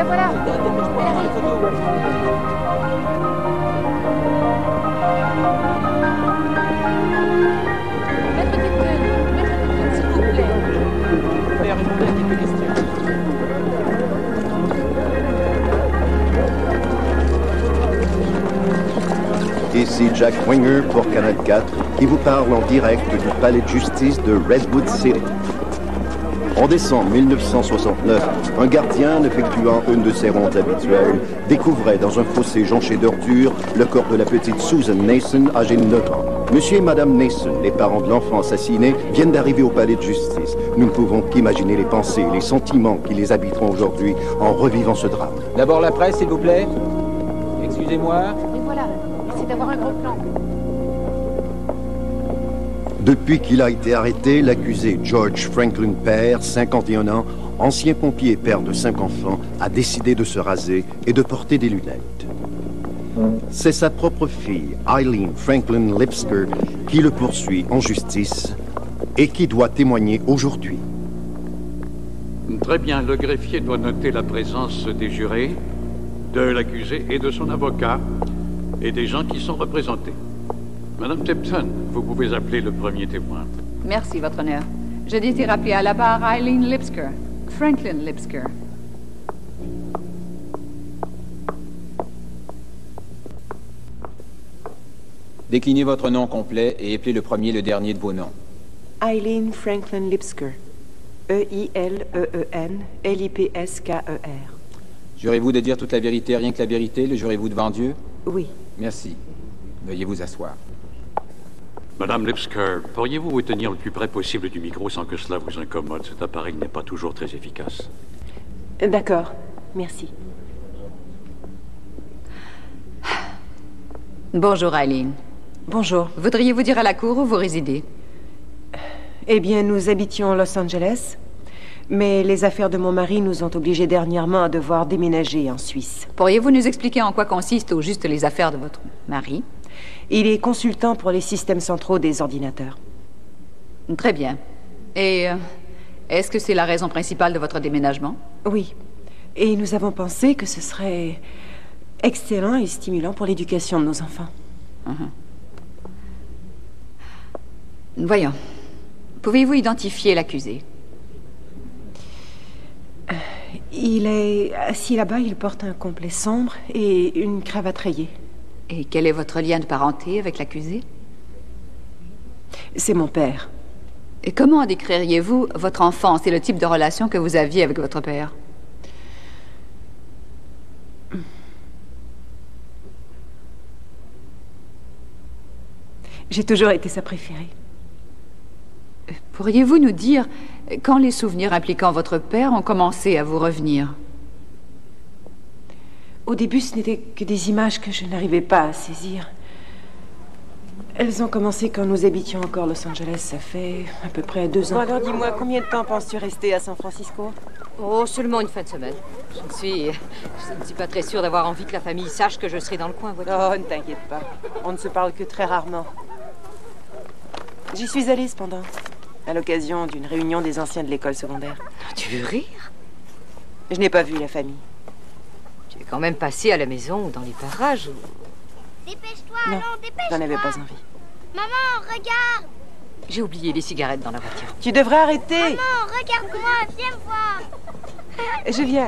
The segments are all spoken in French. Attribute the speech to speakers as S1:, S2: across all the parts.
S1: la voilà.
S2: Dépêche-toi, prends les photos.
S1: Maître Tipton, s'il vous plaît.
S2: Père, répondez à quelques questions.
S3: Ici Jack Winger pour Canal 4 qui vous parle en direct du palais de justice de Redwood City. En décembre 1969, un gardien effectuant une de ses rondes habituelles découvrait dans un fossé jonché d'ordures le corps de la petite Susan Nason, âgée de 9 ans. Monsieur et Madame Nason, les parents de l'enfant assassiné, viennent d'arriver au palais de justice. Nous ne pouvons qu'imaginer les pensées et les sentiments qui les habiteront aujourd'hui en revivant ce drame.
S2: D'abord la presse, s'il vous plaît. Excusez-moi.
S1: Et voilà, essayez d'avoir un gros plan.
S3: Depuis qu'il a été arrêté, l'accusé George Franklin père, 51 ans, ancien pompier et père de 5 enfants, a décidé de se raser et de porter des lunettes. C'est sa propre fille, Eileen Franklin Lipsker, qui le poursuit en justice et qui doit témoigner aujourd'hui.
S4: Très bien, le greffier doit noter la présence des jurés, de l'accusé et de son avocat, et des gens qui sont représentés. Madame Tipton, vous pouvez appeler le premier témoin.
S5: Merci, votre honneur. Je désire appeler à la barre Eileen Lipsker, Franklin Lipsker.
S2: Déclinez votre nom complet et appelez le premier et le dernier de vos noms.
S6: Eileen Franklin Lipsker. E-I-L-E-E-N L-I-P-S-K-E-R.
S2: Jurez-vous de dire toute la vérité, rien que la vérité? Le jurez-vous devant Dieu?
S6: Oui.
S2: Merci. Veuillez vous asseoir.
S4: Madame Lipsker, pourriez-vous vous tenir le plus près possible du micro sans que cela vous incommode? Cet appareil n'est pas toujours très efficace.
S6: D'accord. Merci.
S5: Bonjour, Eileen.
S6: Bonjour.
S5: Voudriez-vous dire à la cour où vous résidez?
S6: Eh bien, nous habitions Los Angeles, mais les affaires de mon mari nous ont obligés dernièrement à devoir déménager en Suisse.
S5: Pourriez-vous nous expliquer en quoi consistent au juste les affaires de votre mari?
S6: Il est consultant pour les systèmes centraux des ordinateurs.
S5: Très bien. Et est-ce que c'est la raison principale de votre déménagement?
S6: Oui. Et nous avons pensé que ce serait excellent et stimulant pour l'éducation de nos enfants.
S5: Voyons. Pouvez-vous identifier l'accusé?
S6: Il est assis là-bas, il porte un complet sombre et une cravate rayée.
S5: Et quel est votre lien de parenté avec l'accusé?
S6: C'est mon père.
S5: Et comment décririez-vous votre enfance et le type de relation que vous aviez avec votre père?
S6: J'ai toujours été sa préférée.
S5: Pourriez-vous nous dire quand les souvenirs impliquant votre père ont commencé à vous revenir?
S6: Au début, ce n'étaient que des images que je n'arrivais pas à saisir. Elles ont commencé quand nous habitions encore Los Angeles. Ça fait à peu près 2 ans. Bon, alors dis-moi, combien de temps penses-tu rester à San Francisco?
S7: Oh, seulement une fin de semaine. Je ne suis pas très sûre d'avoir envie que la famille sache que je serai dans le coin, vois-tu.
S6: Oh, ne t'inquiète pas. On ne se parle que très rarement. J'y suis allée cependant, à l'occasion d'une réunion des anciens de l'école secondaire.
S7: Tu veux rire?
S6: Je n'ai pas vu la famille.
S7: Tu es quand même passé à la maison ou dans les parages ou...
S8: Dépêche-toi,
S6: Non,
S8: allons, dépêche-toi.
S6: j'en avais pas envie.
S8: Maman, regarde.
S7: J'ai oublié les cigarettes dans la voiture.
S6: Tu devrais arrêter.
S8: Maman, regarde-moi, viens voir.
S6: Je viens.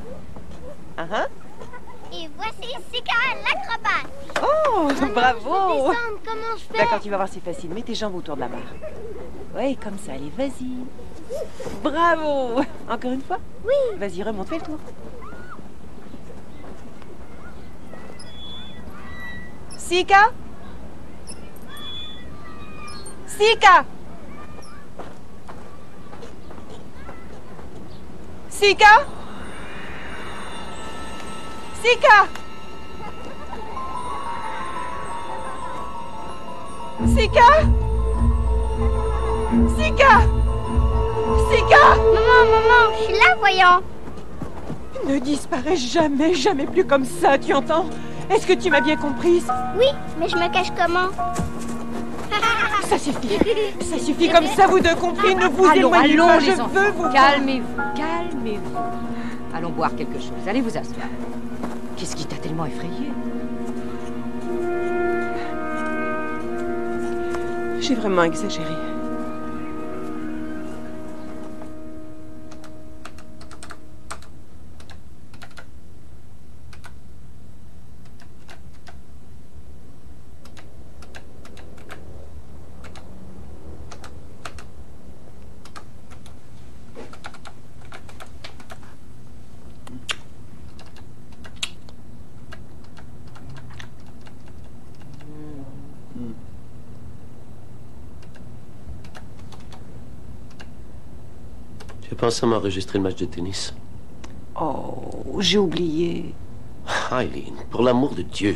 S8: Et voici Sika, l'acrobate.
S6: Oh, bravo.
S8: Descendre, comment je fais?
S6: D'accord, tu vas voir, c'est facile. Mets tes jambes autour de la barre. Oui, comme ça, allez, vas-y. Bravo. Encore une fois?
S8: Oui.
S6: Vas-y, remonte, fais le tour. Sika? Sika? Sika? Sika? Sika? Sika? Sika?
S8: Maman, je suis là, voyons.
S6: Ne disparais jamais, jamais plus comme ça, tu entends? Est-ce que tu m'as bien comprise?
S8: Oui, mais je me cache comment?
S6: Ça suffit. Ça suffit comme ça, vous deux compris. Ne vous éloignez
S7: allons,
S6: pas.
S7: les
S6: Je
S7: enfants.
S6: veux vous...
S7: Calmez-vous, calmez-vous. Allons boire quelque chose. Allez vous asseoir. Qu'est-ce qui t'a tellement effrayé?
S6: J'ai vraiment exagéré.
S9: Tu penses à m'enregistrer le match de tennis?
S6: Oh, j'ai oublié.
S9: Eileen, pour l'amour de Dieu.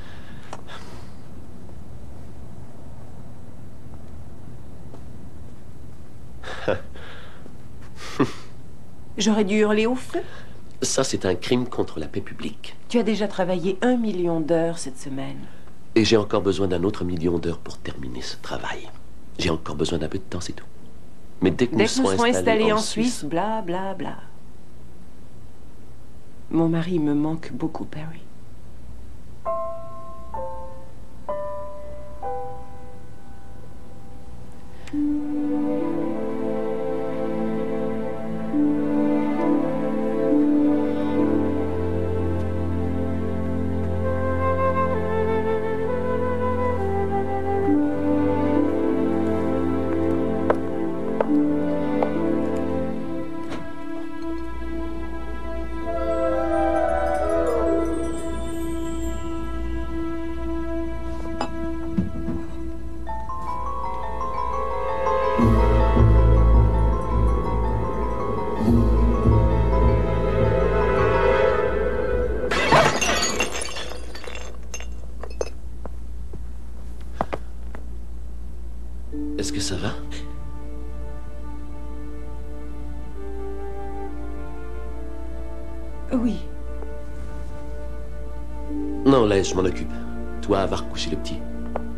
S6: J'aurais dû hurler au feu.
S9: Ça, c'est un crime contre la paix publique.
S6: Tu as déjà travaillé 1 million d'heures cette semaine.
S9: Et j'ai encore besoin d'un autre 1 million d'heures pour terminer ce travail. J'ai encore besoin d'un peu de temps, c'est tout. Mais dès que nous serons installés en Suisse,
S6: bla bla bla. Mon mari me manque beaucoup, Barry.
S9: Est-ce que ça va?
S6: Oui.
S9: Non, laisse, je m'en occupe. Toi, va recoucher le petit.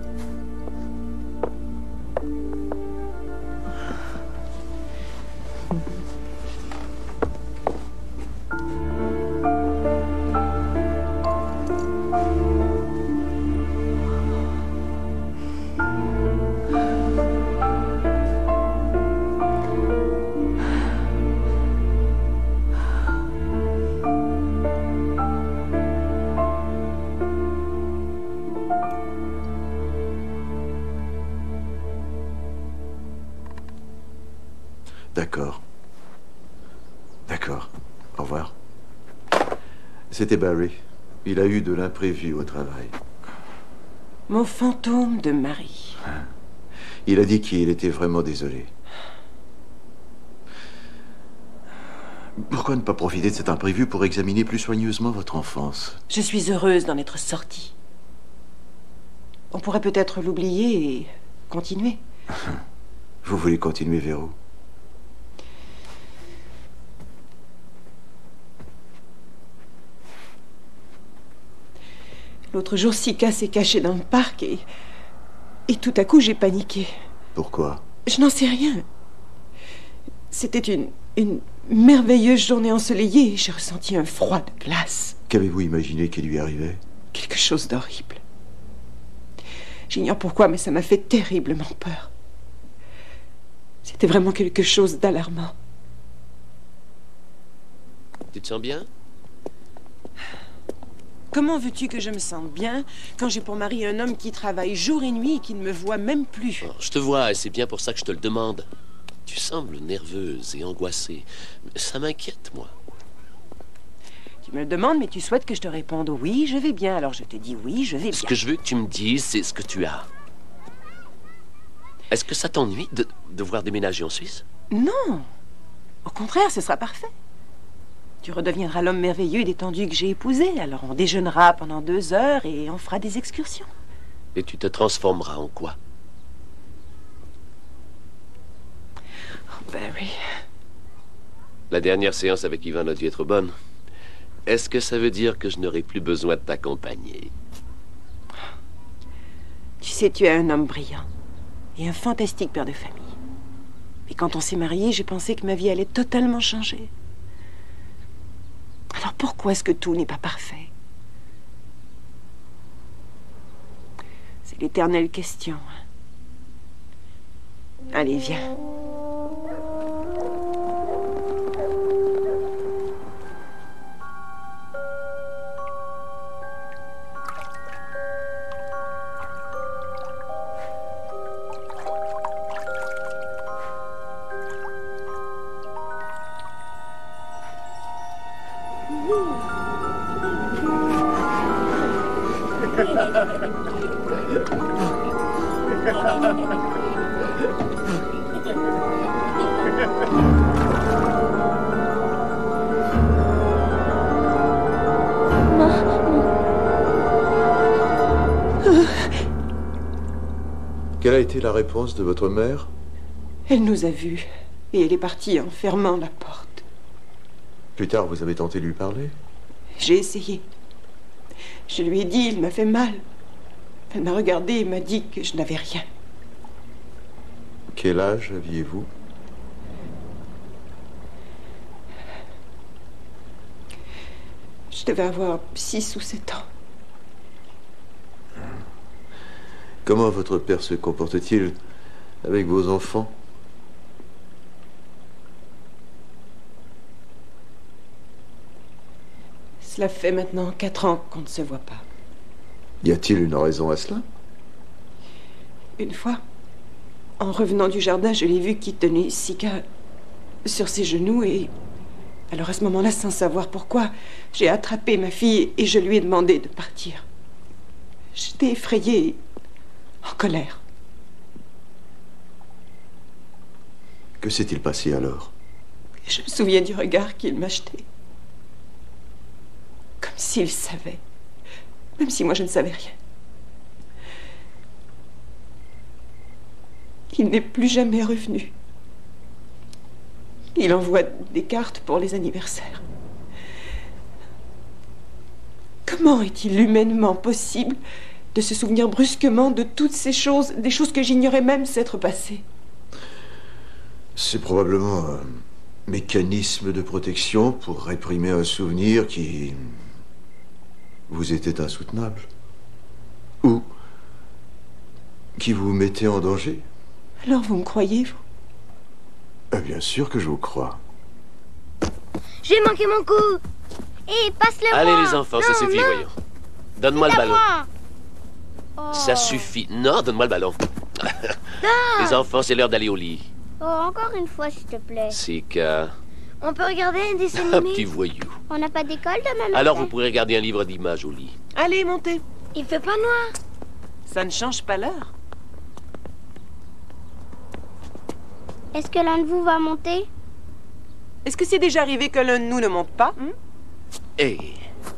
S10: D'accord. D'accord. Au revoir. C'était Barry. Il a eu de l'imprévu au travail.
S6: Mon fantôme de mari.
S10: Il a dit qu'il était vraiment désolé. Pourquoi ne pas profiter de cet imprévu pour examiner plus soigneusement votre enfance?
S6: Je suis heureuse d'en être sortie. On pourrait peut-être l'oublier et continuer.
S10: Vous voulez continuer vers où?
S6: L'autre jour, Sika s'est cachée dans le parc et tout à coup, j'ai paniqué.
S10: Pourquoi?
S6: Je n'en sais rien. C'était une merveilleuse journée ensoleillée et j'ai ressenti un froid de glace.
S10: Qu'avez-vous imaginé qui lui arrivait?
S6: Quelque chose d'horrible. J'ignore pourquoi, mais ça m'a fait terriblement peur. C'était vraiment quelque chose d'alarmant.
S9: Tu te sens bien?
S6: Comment veux-tu que je me sente bien quand j'ai pour mari un homme qui travaille jour et nuit et qui ne me voit même plus?
S9: Oh, je te vois et c'est bien pour ça que je te le demande. Tu sembles nerveuse et angoissée. Ça m'inquiète, moi.
S6: Tu me le demandes, mais tu souhaites que je te réponde oui, je vais bien. Alors je te dis oui, je vais bien.
S9: Ce que je veux que tu me dises, c'est ce que tu as. Est-ce que ça t'ennuie de devoir déménager en Suisse?
S6: Non. Au contraire, ce sera parfait. Tu redeviendras l'homme merveilleux et détendu que j'ai épousé. Alors on déjeunera pendant 2 heures et on fera des excursions.
S9: Et tu te transformeras en quoi?
S6: Oh, Barry.
S9: La dernière séance avec Ivan a dû être bonne. Est-ce que ça veut dire que je n'aurai plus besoin de t'accompagner?
S6: Tu sais, tu es un homme brillant. et un fantastique père de famille. Mais quand on s'est mariés, j'ai pensé que ma vie allait totalement changer. Alors pourquoi est-ce que tout n'est pas parfait? C'est l'éternelle question. Allez, viens.
S10: Quelle a été la réponse de votre mère?
S6: Elle nous a vus et elle est partie en fermant la porte.
S10: Plus tard, vous avez tenté de lui parler?
S6: J'ai essayé. Je lui ai dit, il m'a fait mal. Elle m'a regardé et m'a dit que je n'avais rien.
S10: Quel âge aviez-vous?
S6: Je devais avoir 6 ou 7 ans.
S10: Comment votre père se comporte-t-il avec vos enfants?
S6: Cela fait maintenant 4 ans qu'on ne se voit pas.
S10: Y a-t-il une raison à cela?
S6: Une fois, en revenant du jardin, je l'ai vu qui tenait Sika sur ses genoux et... Alors à ce moment-là, sans savoir pourquoi, j'ai attrapé ma fille et je lui ai demandé de partir. J'étais effrayée, en colère.
S10: Que s'est-il passé alors?
S6: Je me souviens du regard qu'il m'a jeté. Comme s'il savait, même si moi je ne savais rien. Il n'est plus jamais revenu. Il envoie des cartes pour les anniversaires. Comment est-il humainement possible de se souvenir brusquement de toutes ces choses, des choses que j'ignorais même s'être passées?
S10: C'est probablement un mécanisme de protection pour réprimer un souvenir qui vous était insoutenable. Ou qui vous mettait en danger.
S6: Alors vous me croyez, vous?
S10: Bien sûr que je vous crois.
S8: J'ai manqué mon coup. Et passe-le-moi.
S9: Allez les enfants, ça suffit, voyons. Donne-moi le ballon.
S8: Oh.
S9: Ça suffit. Non, donne-moi le ballon. Les enfants, c'est l'heure d'aller au lit.
S8: Oh, encore une fois, s'il te plaît.
S9: Sika.
S8: On peut regarder un dessin
S9: Un
S8: animé?
S9: petit voyou.
S8: On n'a pas d'école demain matin?
S9: Alors vous pourrez regarder un livre d'images au lit.
S6: Allez, montez.
S8: Il fait pas noir.
S6: Ça ne change pas l'heure.
S8: Est-ce que l'un de vous va monter?
S6: Est-ce que c'est déjà arrivé que l'un de nous ne monte pas?
S9: Hey.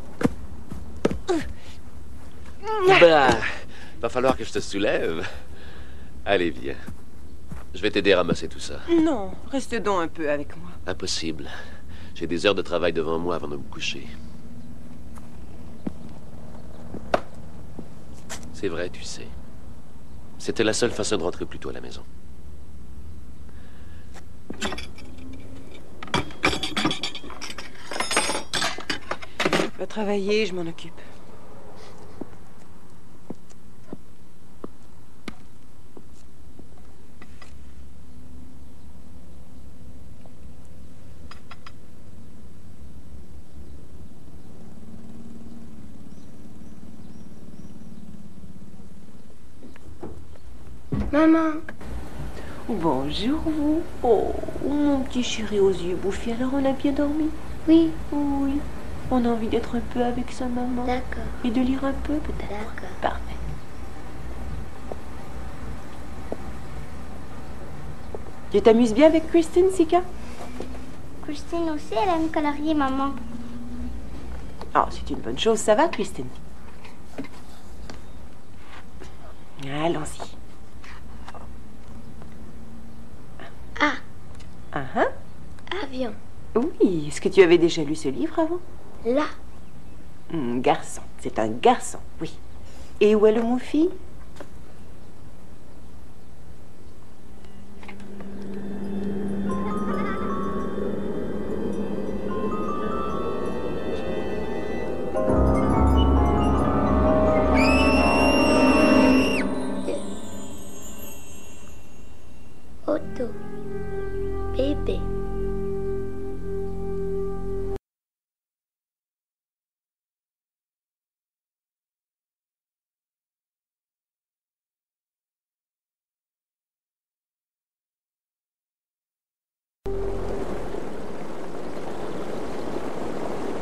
S9: Bah, va falloir que je te soulève. Allez, viens. Je vais t'aider à ramasser tout ça.
S6: Non, reste donc un peu avec moi.
S9: Impossible. J'ai des heures de travail devant moi avant de me coucher. C'est vrai, tu sais. C'était la seule façon de rentrer plus tôt à la maison.
S6: Va travailler, je m'en occupe.
S8: Maman.
S6: Bonjour, vous. Oh, mon petit chéri aux yeux bouffés. Alors, on a bien dormi?
S8: Oui.
S6: Oui. On a envie d'être un peu avec sa maman.
S8: D'accord.
S6: Et de lire un peu, peut-être.
S8: D'accord.
S6: Parfait. Tu t'amuses bien avec Christine, Sika?
S8: Christine aussi, elle aime colorier, maman.
S6: Oh, c'est une bonne chose. Ça va, Christine? Allons-y.
S8: Ah.
S6: Ah,
S8: Avion.
S6: oui. Est-ce que tu avais déjà lu ce livre avant?
S8: Là.
S6: Garçon. C'est un garçon, oui. Et où est le mot fille?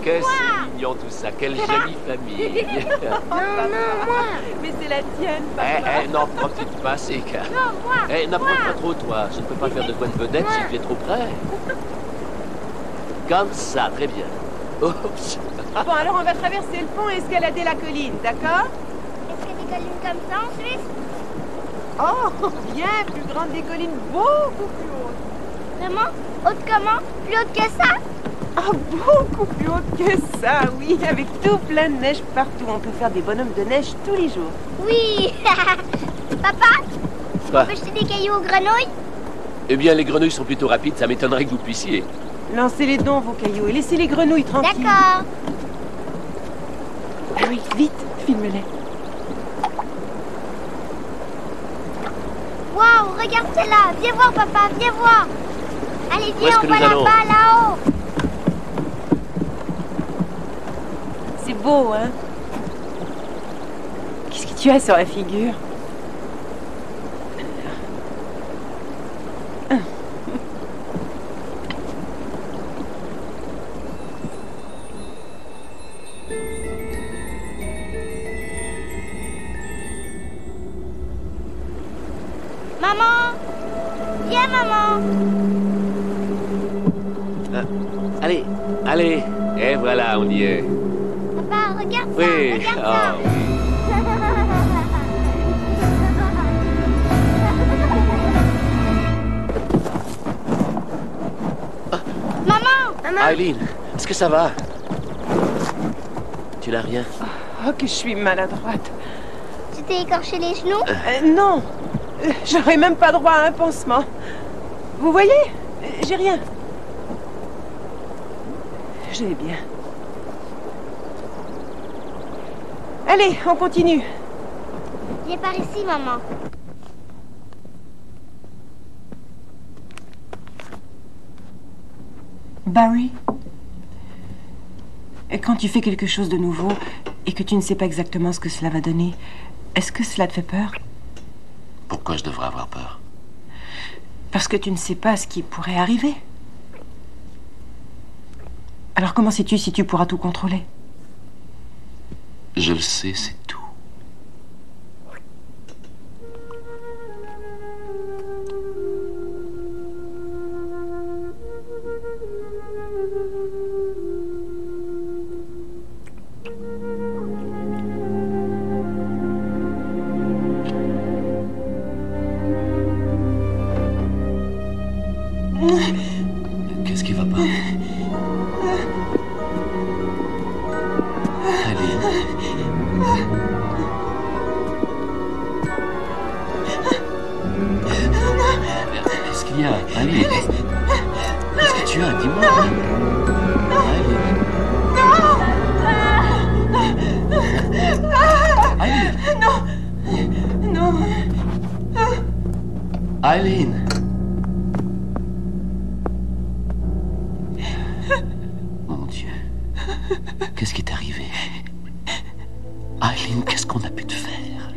S9: que c'est mignon tout ça. Quelle jolie famille.
S8: Non, moi.
S6: Mais c'est la tienne, papa.
S9: Non, profite pas, c'est qu'à...
S8: Non, moi.
S9: N'approche pas trop, toi. Je ne peux pas faire de toi une vedette si tu es trop près. Comme ça, très bien. Oups.
S6: Bon, alors on va traverser le pont et escalader la colline, d'accord?
S8: Est-ce qu'il y a des collines comme ça en Suisse?
S6: Oh, bien plus grande des collines, beaucoup plus hautes.
S8: Vraiment? Haute comment? Plus haute que ça?
S6: Ah, beaucoup plus haute que ça, oui. Avec tout plein de neige partout. On peut faire des bonhommes de neige tous les jours.
S8: Oui. Papa?
S9: Quoi?
S8: On peut jeter des cailloux aux grenouilles?
S9: Eh bien, les grenouilles sont plutôt rapides. Ça m'étonnerait que vous puissiez.
S6: Lancez-les donc, vos cailloux, et laissez les grenouilles tranquilles.
S8: D'accord.
S6: Ah oui, vite, filme-les.
S8: Waouh, regarde celle-là. Viens voir, papa, viens voir. Allez,
S9: Où est-ce
S8: viens,
S9: que
S8: on va
S9: nous allons?
S8: là-bas, là-haut.
S6: C'est beau, hein? Qu'est-ce que tu as sur la figure?
S8: Maman. Viens, maman.
S9: Allez, allez. Et voilà, on y est.
S8: Papa, regarde ça,
S9: Oui.
S8: regarde ça. Maman.
S9: Eileen, est-ce que ça va? Tu n'as rien?
S6: Oh, que je suis maladroite.
S8: Tu t'es écorché les genoux?
S6: Non. J'aurais même pas droit à un pansement. Vous voyez? J'ai rien. Je vais bien. Allez, on continue.
S8: Viens par ici, maman.
S6: Barry, quand tu fais quelque chose de nouveau et que tu ne sais pas exactement ce que cela va donner, est-ce que cela te fait peur?
S9: Pourquoi je devrais avoir peur?
S6: Parce que tu ne sais pas ce qui pourrait arriver. Alors comment sais-tu si tu pourras tout contrôler?
S9: Je le sais, c'est tout. Qu'est-ce qui va pas? Eileen. Qu'est-ce qu'il y a, Eileen? Qu'est-ce que tu as? Dis-moi. Eileen.
S6: Non. Non.
S9: Eileen. Mon Dieu. Qu'est-ce qui t'est arrivé? Eileen, qu'est-ce qu'on a pu te faire?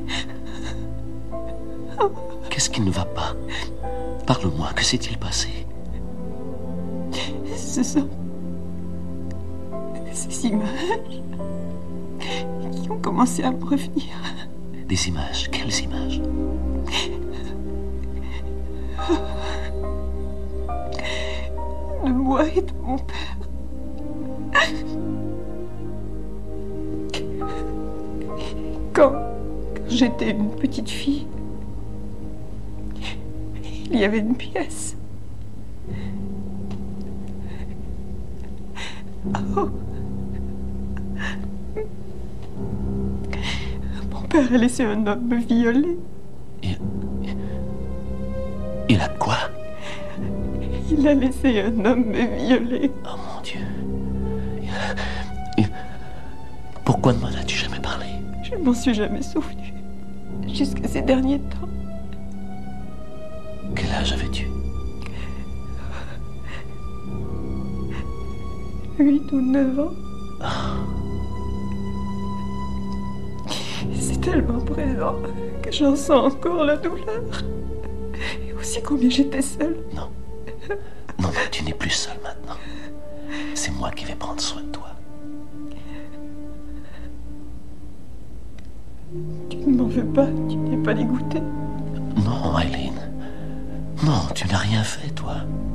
S9: Qu'est-ce qui ne va pas? Parle-moi, que s'est-il passé?
S6: Ce sont ces images qui ont commencé à me revenir.
S9: Des images? Quelles images?
S6: De moi et de mon père. Quand j'étais une petite fille, il y avait une pièce. Oh. Mon père a laissé un homme me violer.
S9: Il a quoi?
S6: Il a laissé un homme me violer.
S9: Oh mon Dieu. Pourquoi ne m'en as-tu jamais parlé?
S6: Je ne m'en suis jamais souvenu. Jusqu'à ces derniers temps.
S9: Quel âge avais-tu?
S6: 8 ou 9 ans.
S9: Oh.
S6: C'est tellement présent que j'en sens encore la douleur. Et aussi combien j'étais seule.
S9: Non. Non, tu n'es plus seule maintenant. C'est moi qui vais prendre soin de toi.
S6: pas? Tu n'es pas dégoûtée?
S9: Non, Eileen. Non, tu n'as rien fait, toi.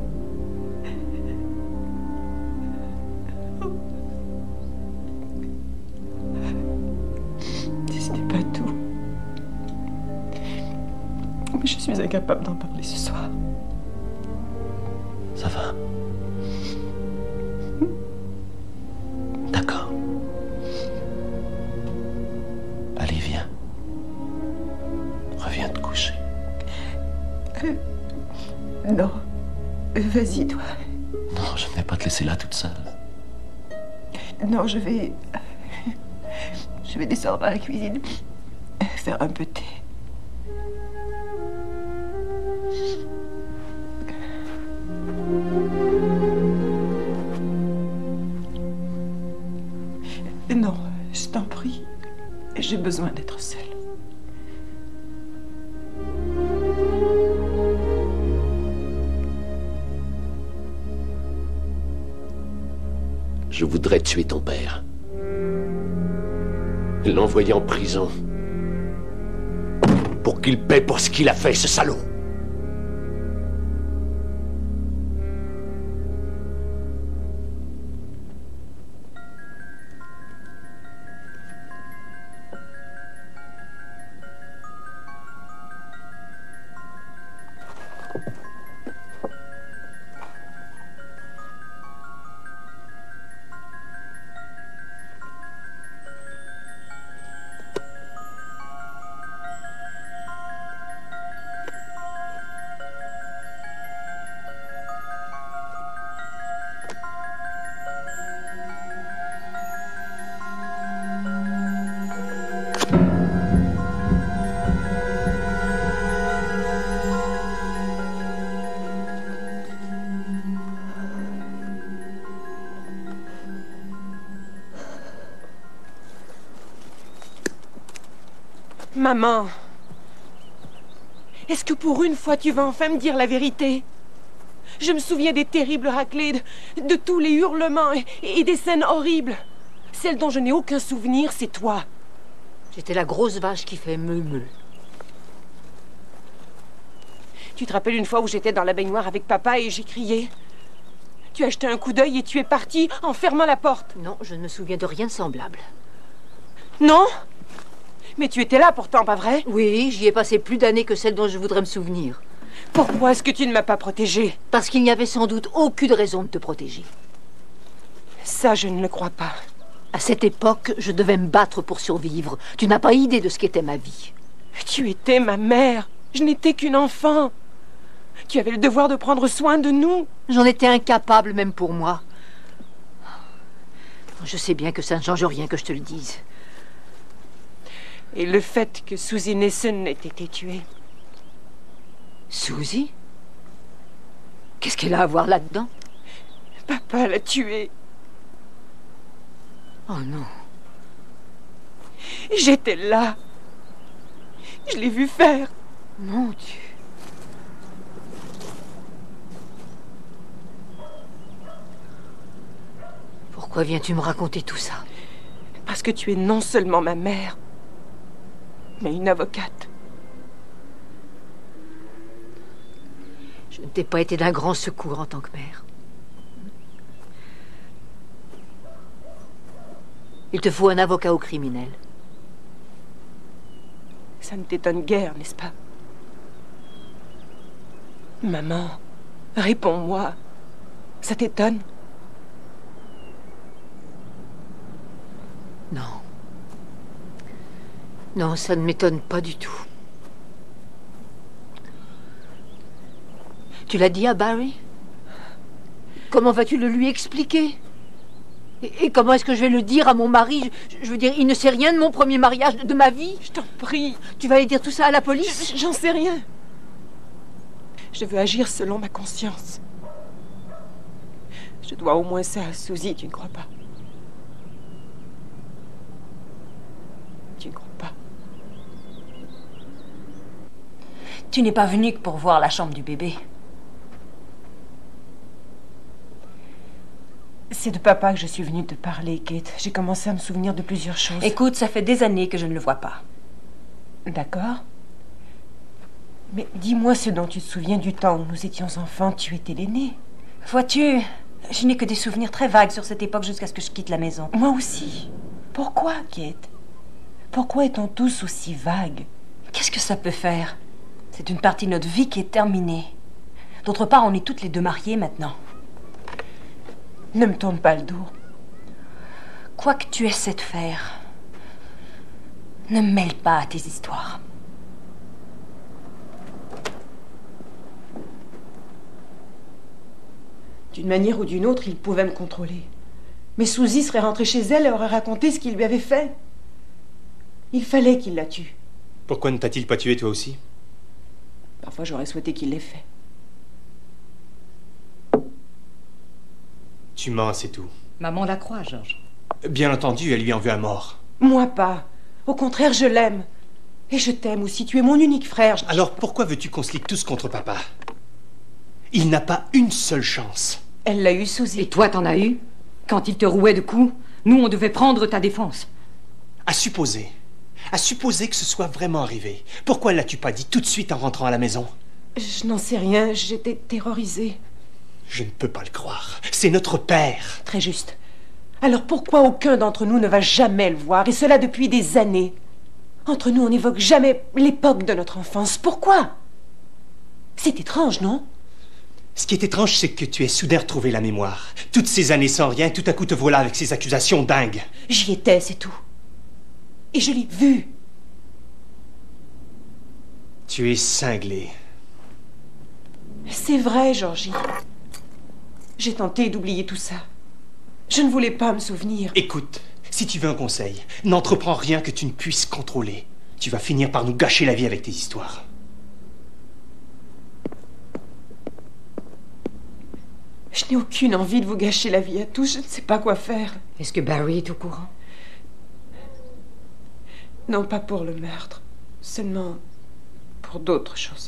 S6: Ce n'est pas tout. Mais je suis incapable d'en parler ce soir.
S9: Ça va. D'accord. Allez, viens. Reviens te coucher.
S6: Non. Vas-y, toi.
S9: Non, je ne vais pas te laisser là toute seule.
S6: Non, je vais descendre à la cuisine. Faire un peu de thé. Non, je t'en prie. J'ai besoin d'être seule.
S9: Je voudrais tuer ton père. L'envoyer en prison. Pour qu'il paie pour ce qu'il a fait, ce salaud.
S6: Maman, est-ce que pour une fois tu vas enfin me dire la vérité? Je me souviens des terribles raclées, de tous les hurlements et des scènes horribles. Celle dont je n'ai aucun souvenir, c'est toi.
S7: J'étais la grosse vache qui fait meu-meu.
S6: Tu te rappelles une fois où j'étais dans la baignoire avec papa et j'ai crié? Tu as jeté un coup d'œil et tu es parti en fermant la porte.
S7: Non, je ne me souviens de rien de semblable.
S6: Non? Mais tu étais là pourtant, pas vrai?
S7: Oui, j'y ai passé plus d'années que celles dont je voudrais me souvenir.
S6: Pourquoi est-ce que tu ne m'as pas protégée?
S7: Parce qu'il n'y avait sans doute aucune raison de te protéger.
S6: Ça, je ne le crois pas.
S7: À cette époque, je devais me battre pour survivre. Tu n'as pas idée de ce qu'était ma vie.
S6: Tu étais ma mère. Je n'étais qu'une enfant. Tu avais le devoir de prendre soin de nous.
S7: J'en étais incapable, même pour moi. Je sais bien que ça ne change rien que je te le dise.
S6: Et le fait que Susie Neeson ait été tuée.
S7: Susie? Qu'est-ce qu'elle a à voir là-dedans?
S6: Papa l'a tuée.
S7: Oh non.
S6: J'étais là. Je l'ai vu faire.
S7: Mon Dieu. Pourquoi viens-tu me raconter tout ça?
S6: Parce que tu es non seulement ma mère, mais une avocate.
S7: Je ne t'ai pas été d'un grand secours en tant que mère. Il te faut un avocat au criminel.
S6: Ça ne t'étonne guère, n'est-ce pas? Maman, réponds-moi. Ça t'étonne?
S7: Non. Non, ça ne m'étonne pas du tout. Tu l'as dit à Barry? Comment vas-tu le lui expliquer? Et comment est-ce que je vais le dire à mon mari? Je veux dire, il ne sait rien de mon premier mariage, de ma vie.
S6: Je t'en prie.
S7: Tu vas aller dire tout ça à la police?
S6: J'en sais rien. Je veux agir selon ma conscience. Je dois au moins ça à Susie, tu ne crois pas? Tu ne crois pas?
S11: Tu n'es pas venu que pour voir la chambre du bébé.
S6: C'est de papa que je suis venue te parler, Kate. J'ai commencé à me souvenir de plusieurs choses.
S11: Écoute, ça fait des années que je ne le vois pas.
S6: D'accord. Mais dis-moi ce dont tu te souviens du temps où nous étions enfants. Tu étais l'aîné.
S11: Vois-tu, je n'ai que des souvenirs très vagues sur cette époque jusqu'à ce que je quitte la maison.
S6: Moi aussi. Pourquoi, Kate? Pourquoi est-on tous aussi vagues?
S11: Qu'est-ce que ça peut faire? C'est une partie de notre vie qui est terminée. D'autre part, on est toutes les deux mariées maintenant.
S6: Ne me tourne pas le dos.
S11: Quoi que tu essaies de faire, ne me mêle pas à tes histoires.
S6: D'une manière ou d'une autre, il pouvait me contrôler. Mais Suzy serait rentrée chez elle et aurait raconté ce qu'il lui avait fait. Il fallait qu'il la tue.
S12: Pourquoi ne t'a-t-il pas tué toi aussi?
S6: Parfois, j'aurais souhaité qu'il l'ait fait.
S12: Tu mens, c'est tout.
S5: Maman la croit, Georges.
S12: Bien entendu, elle lui en veut à mort.
S6: Moi pas. Au contraire, je l'aime. Et je t'aime aussi. Tu es mon unique frère.
S12: Alors pourquoi veux-tu qu'on se ligue tous contre papa? Il n'a pas une seule chance.
S6: Elle l'a eu, Suzy.
S5: Et toi, t'en as eu? Quand il te rouait de coups, nous, on devait prendre ta défense.
S12: À supposer que ce soit vraiment arrivé. Pourquoi ne l'as-tu pas dit tout de suite en rentrant à la maison?
S6: Je n'en sais rien. J'étais terrorisée.
S12: Je ne peux pas le croire. C'est notre père.
S6: Très juste. Alors pourquoi aucun d'entre nous ne va jamais le voir, et cela depuis des années? Entre nous, on n'évoque jamais l'époque de notre enfance. Pourquoi? C'est étrange, non?
S12: Ce qui est étrange, c'est que tu aies soudain retrouvé la mémoire. Toutes ces années sans rien, tout à coup te voilà avec ces accusations dingues.
S6: J'y étais, c'est tout. Et je l'ai vu.
S12: Tu es cinglé.
S6: C'est vrai, Georgie. J'ai tenté d'oublier tout ça. Je ne voulais pas me souvenir.
S12: Écoute, si tu veux un conseil, n'entreprends rien que tu ne puisses contrôler. Tu vas finir par nous gâcher la vie avec tes histoires.
S6: Je n'ai aucune envie de vous gâcher la vie à tous. Je ne sais pas quoi faire.
S5: Est-ce que Barry est au courant?
S6: Non, pas pour le meurtre. Seulement pour d'autres choses.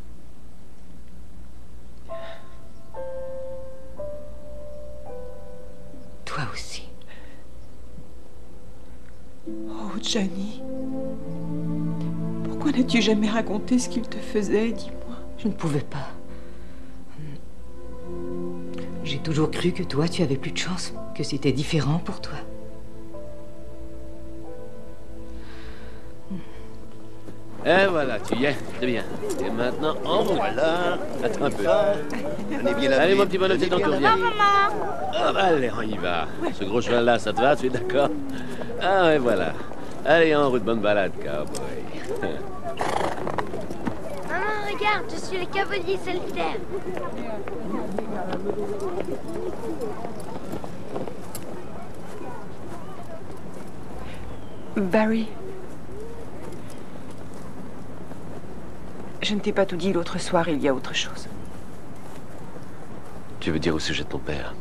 S5: Toi aussi.
S6: Oh, Johnny. Pourquoi n'as-tu jamais raconté ce qu'il te faisait? Dis-moi.
S5: Je ne pouvais pas. J'ai toujours cru que toi, tu avais plus de chance, que c'était différent pour toi.
S9: Et voilà, tu y es. Très bien. Et maintenant, en route. Voilà. Attends un peu. Allez, mon petit bonhomme, c'est ton tour. Viens. Ah, allez, on y va. Ce gros cheval-là, ça te va? Tu es d'accord? Ah, ouais, voilà. Allez, en route, bonne balade, cowboy.
S8: Maman, regarde, je suis le cavalier solitaire.
S6: Barry. Je ne t'ai pas tout dit l'autre soir, il y a autre chose.
S9: Tu veux dire au sujet de ton père?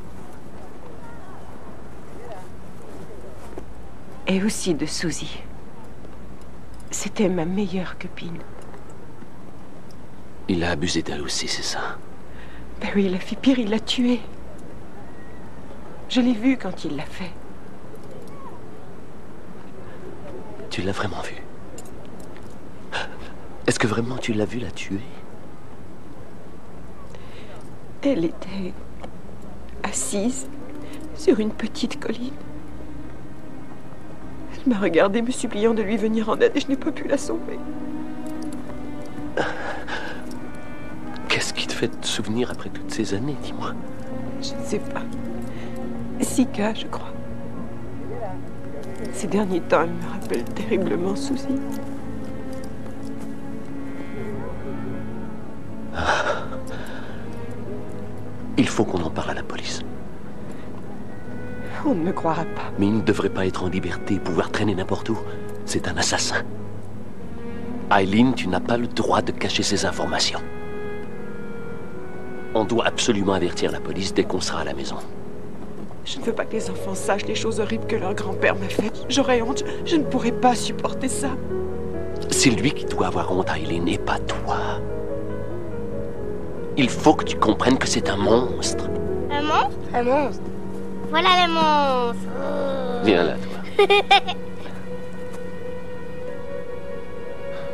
S6: Et aussi de Suzy. C'était ma meilleure copine.
S9: Il a abusé d'elle aussi, c'est ça?
S6: Barry, il a fait pire, il l'a tuée. Je l'ai vu quand il l'a fait.
S9: Tu l'as vraiment vu? Est-ce que vraiment tu l'as vu la tuer?
S6: Elle était assise sur une petite colline. Elle m'a regardée me suppliant de lui venir en aide et je n'ai pas pu la sauver.
S9: Qu'est-ce qui te fait te souvenir après toutes ces années, dis-moi?
S6: Je ne sais pas. Sika, je crois. Ces derniers temps, elle me rappelle terriblement Suzy.
S9: Il faut qu'on en parle à la police.
S6: On ne me croira pas.
S9: Mais il ne devrait pas être en liberté et pouvoir traîner n'importe où. C'est un assassin. Eileen, tu n'as pas le droit de cacher ces informations. On doit absolument avertir la police dès qu'on sera à la maison.
S6: Je ne veux pas que les enfants sachent les choses horribles que leur grand-père m'a faites. J'aurais honte. Je ne pourrais pas supporter ça.
S9: C'est lui qui doit avoir honte, Eileen, et pas toi. Il faut que tu comprennes que c'est un monstre.
S8: Un monstre? Un monstre. Voilà le monstre.
S9: Viens là, toi.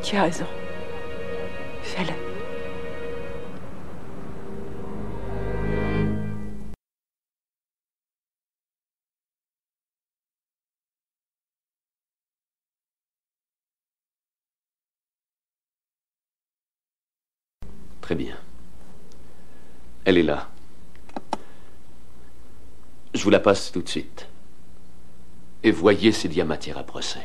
S6: Tu as raison. Fais-le.
S9: Très bien. Elle est là. Je vous la passe tout de suite. Et voyez s'il y a matière à procès.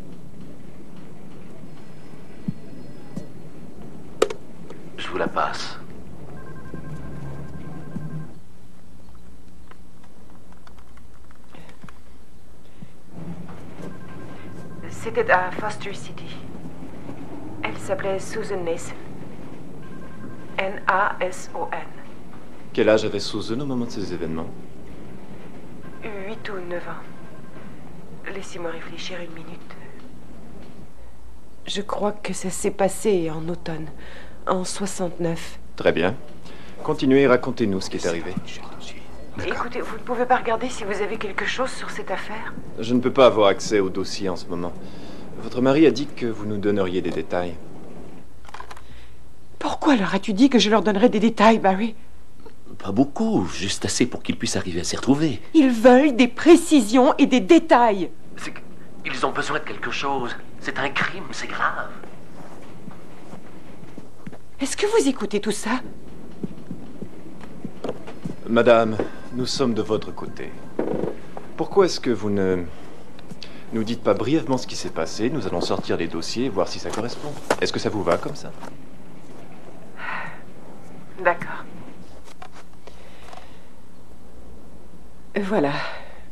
S9: Je vous la passe.
S6: C'était à Foster City. Elle s'appelait Susan Nason. Nason.
S13: Quel âge avait Susan au moment de ces événements?
S6: 8 ou 9 ans. Laissez-moi réfléchir une minute. Je crois que ça s'est passé en automne, en 69.
S13: Très bien. Continuez et racontez-nous ce qui est arrivé.
S6: Écoutez, vous ne pouvez pas regarder si vous avez quelque chose sur cette affaire?
S13: Je ne peux pas avoir accès au dossier en ce moment. Votre mari a dit que vous nous donneriez des détails.
S6: Pourquoi leur as-tu dit que je leur donnerais des détails, Barry?
S9: Pas beaucoup, juste assez pour qu'ils puissent arriver à s'y retrouver.
S6: Ils veulent des précisions et des détails.
S9: C'est qu'ils ont besoin de quelque chose. C'est un crime, c'est grave.
S6: Est-ce que vous écoutez tout ça?
S13: Madame, nous sommes de votre côté. Pourquoi est-ce que vous ne nous dites pas brièvement ce qui s'est passé? Nous allons sortir les dossiers et voir si ça correspond. Est-ce que ça vous va comme ça?
S6: D'accord. Voilà.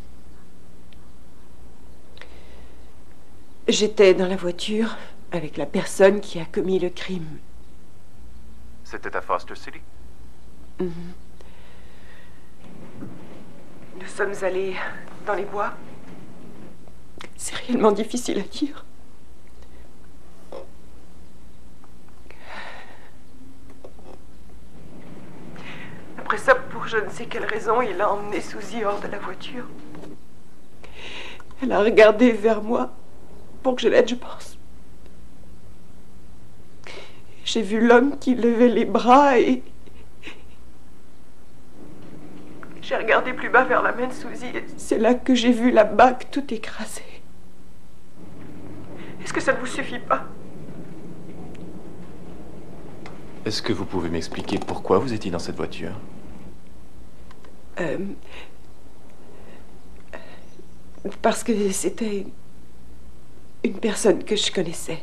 S6: J'étais dans la voiture avec la personne qui a commis le crime.
S13: C'était à Foster City?
S6: Mhm. Nous sommes allés dans les bois. C'est réellement difficile à dire. Après ça, pour je ne sais quelle raison, il a emmené Suzy hors de la voiture. Elle a regardé vers moi pour que je l'aide, je pense. J'ai vu l'homme qui levait les bras et... J'ai regardé plus bas vers la main de Suzy et c'est là que j'ai vu la bague tout écrasée. Est-ce que ça ne vous suffit pas?
S13: Est-ce que vous pouvez m'expliquer pourquoi vous étiez dans cette voiture?
S6: Parce que c'était une personne que je connaissais.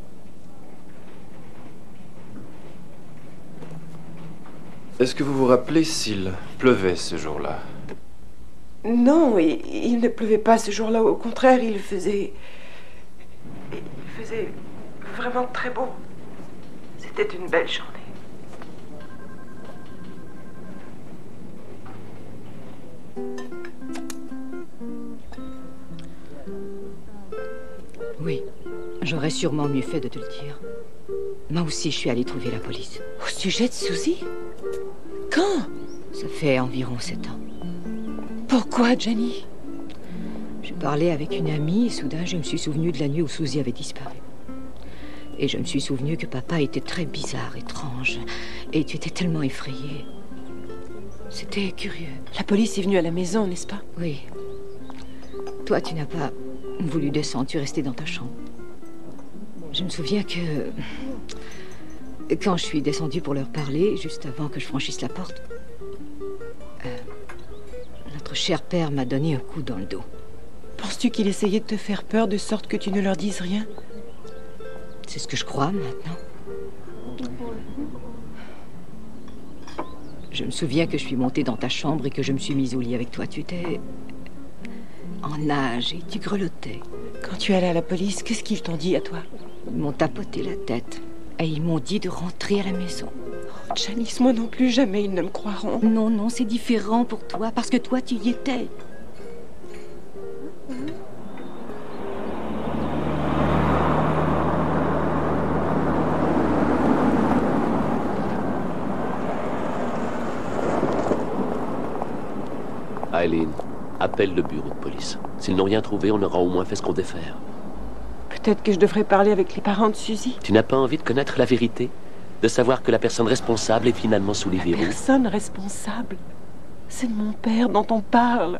S13: Est-ce que vous vous rappelez s'il pleuvait ce jour-là?
S6: Non, il ne pleuvait pas ce jour-là. Au contraire, il faisait vraiment très beau. C'était une belle journée.
S5: Oui, j'aurais sûrement mieux fait de te le dire. Moi aussi, je suis allée trouver la police.
S6: Au sujet de Suzy? Quand?
S5: Ça fait environ 7 ans.
S6: Pourquoi, Jenny?
S5: Je parlais avec une amie et soudain, je me suis souvenue de la nuit où Suzy avait disparu. Et je me suis souvenue que papa était très bizarre, étrange. Et tu étais tellement effrayée. C'était curieux.
S6: La police est venue à la maison, n'est-ce pas?
S5: Oui. Toi, tu n'as pas voulu descendre, tu es resté dans ta chambre. Je me souviens que... quand je suis descendue pour leur parler, juste avant que je franchisse la porte, notre cher père m'a donné un coup dans le dos.
S6: Penses-tu qu'il essayait de te faire peur de sorte que tu ne leur dises rien?
S5: C'est ce que je crois maintenant. Je me souviens que je suis montée dans ta chambre et que je me suis mise au lit avec toi. Tu étais en nage et tu grelottais.
S6: Quand tu es allée à la police, qu'est-ce qu'ils t'ont dit à toi?
S5: Ils m'ont tapoté la tête et ils m'ont dit de rentrer à la maison.
S6: Oh, Janice, moi non plus, jamais ils ne me croiront.
S5: Non, non, c'est différent pour toi, parce que toi, tu y étais.
S9: Eileen, appelle le bureau de police. S'ils n'ont rien trouvé, on aura au moins fait ce qu'on devait faire.
S6: Peut-être que je devrais parler avec les parents de Suzy.
S9: Tu n'as pas envie de connaître la vérité? De savoir que la personne responsable est finalement sous les verrous?
S6: La personne responsable? C'est de mon père dont on parle.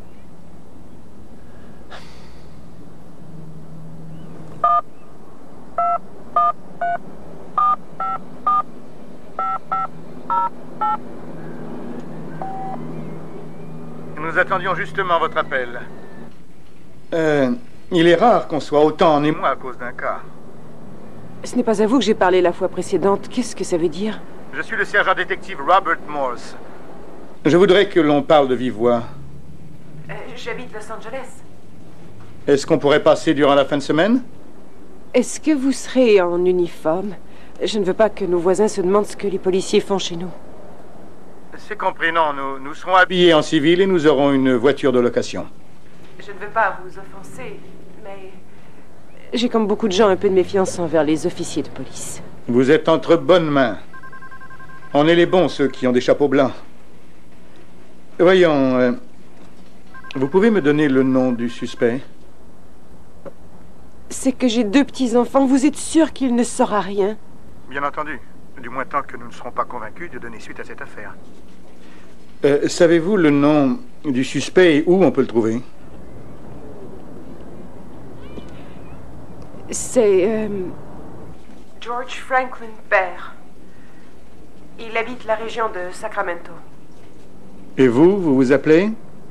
S14: Nous attendions justement votre appel. Il est rare qu'on soit autant en émoi à cause d'un cas.
S6: Ce n'est pas à vous que j'ai parlé la fois précédente. Qu'est-ce que ça veut dire?
S14: Je suis le sergent détective Robert Morse. Je voudrais que l'on parle de vive voix.
S6: J'habite Los Angeles.
S14: Est-ce qu'on pourrait passer durant la fin de semaine?
S6: Est-ce que vous serez en uniforme? Je ne veux pas que nos voisins se demandent ce que les policiers font chez nous.
S14: C'est compris, non. Nous serons habillés en civil et nous aurons une voiture de location.
S6: Je ne veux pas vous offenser, mais... J'ai comme beaucoup de gens un peu de méfiance envers les officiers de police.
S14: Vous êtes entre bonnes mains. On est les bons, ceux qui ont des chapeaux blancs. Voyons, vous pouvez me donner le nom du suspect?
S6: C'est que j'ai 2 petits-enfants. Vous êtes sûr qu'il ne saura rien?
S14: Bien entendu. Du moins tant que nous ne serons pas convaincus de donner suite à cette affaire. Savez-vous le nom du suspect et où on peut le trouver?
S6: C'est... George Franklin père. Il habite la région de Sacramento.
S14: Et vous vous appelez?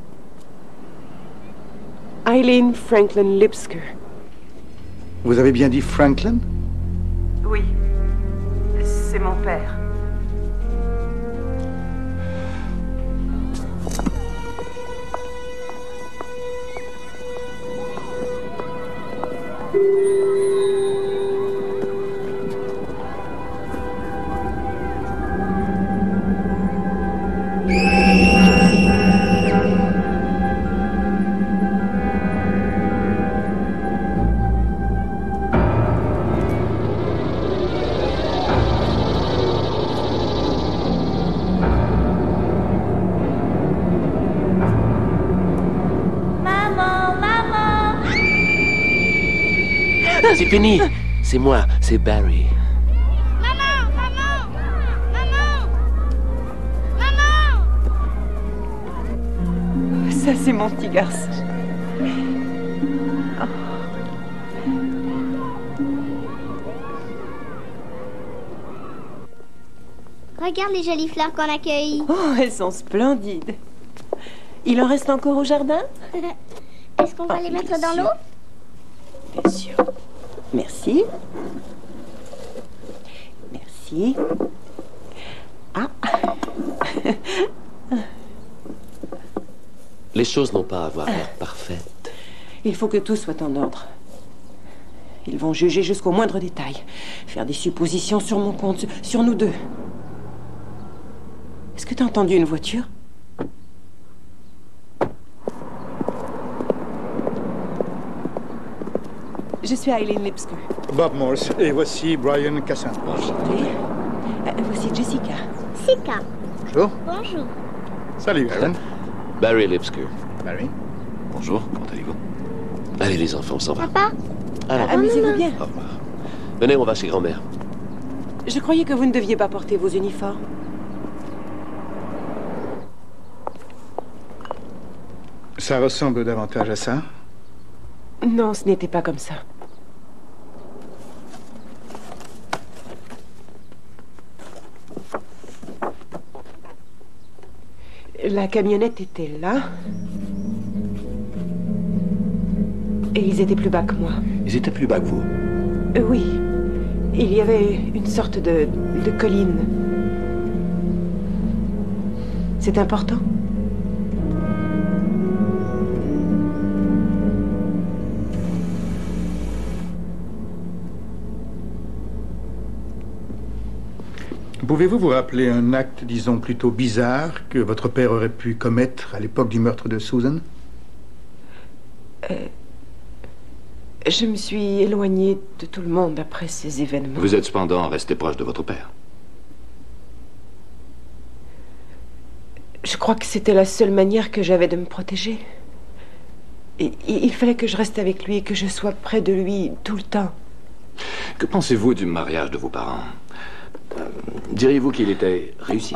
S6: Eileen Franklin Lipsker.
S14: Vous avez bien dit Franklin?
S6: Oui. C'est mon père.
S9: C'est fini. C'est moi, c'est Barry.
S8: Maman!
S6: Ça, c'est mon petit garçon.
S8: Regarde les jolies fleurs qu'on a cueillies.
S6: Oh, elles sont splendides. Il en reste encore au jardin?
S8: Est-ce qu'on va les mettre dans l'eau?
S6: Bien sûr. Merci. Merci. Ah.
S9: Les choses n'ont pas à avoir l'air parfaites.
S6: Il faut que tout soit en ordre. Ils vont juger jusqu'au moindre détail. Faire des suppositions sur mon compte, sur nous deux. Est-ce que tu as entendu une voiture? Je suis Eileen Lipsker.
S14: Bob Morse, et voici Brian Cassandra.
S6: Enchanté. Voici Jessica.
S8: Sika.
S14: Bonjour.
S8: Bonjour.
S14: Salut, Aaron.
S9: Barry Lipsker.
S14: Barry.
S9: Bonjour, comment allez-vous? Allez, les enfants, on s'en va.
S8: Papa?
S9: Alors,
S6: amusez-vous bien.
S9: Au revoir. Venez, on va chez grand-mère.
S6: Je croyais que vous ne deviez pas porter vos uniformes.
S14: Ça ressemble davantage à ça?
S6: Non, ce n'était pas comme ça. La camionnette était là. Et ils étaient plus bas que moi.
S10: Ils étaient plus bas que vous?
S6: Oui. Il y avait une sorte de colline. C'est important?
S14: Pouvez-vous vous rappeler un acte, disons, plutôt bizarre que votre père aurait pu commettre à l'époque du meurtre de Susan?
S6: Je me suis éloignée de tout le monde après ces événements.
S15: Vous êtes cependant resté proche de votre père.
S6: Je crois que c'était la seule manière que j'avais de me protéger. Et il fallait que je reste avec lui et que je sois près de lui tout le temps.
S15: Que pensez-vous du mariage de vos parents? Diriez-vous qu'il était réussi?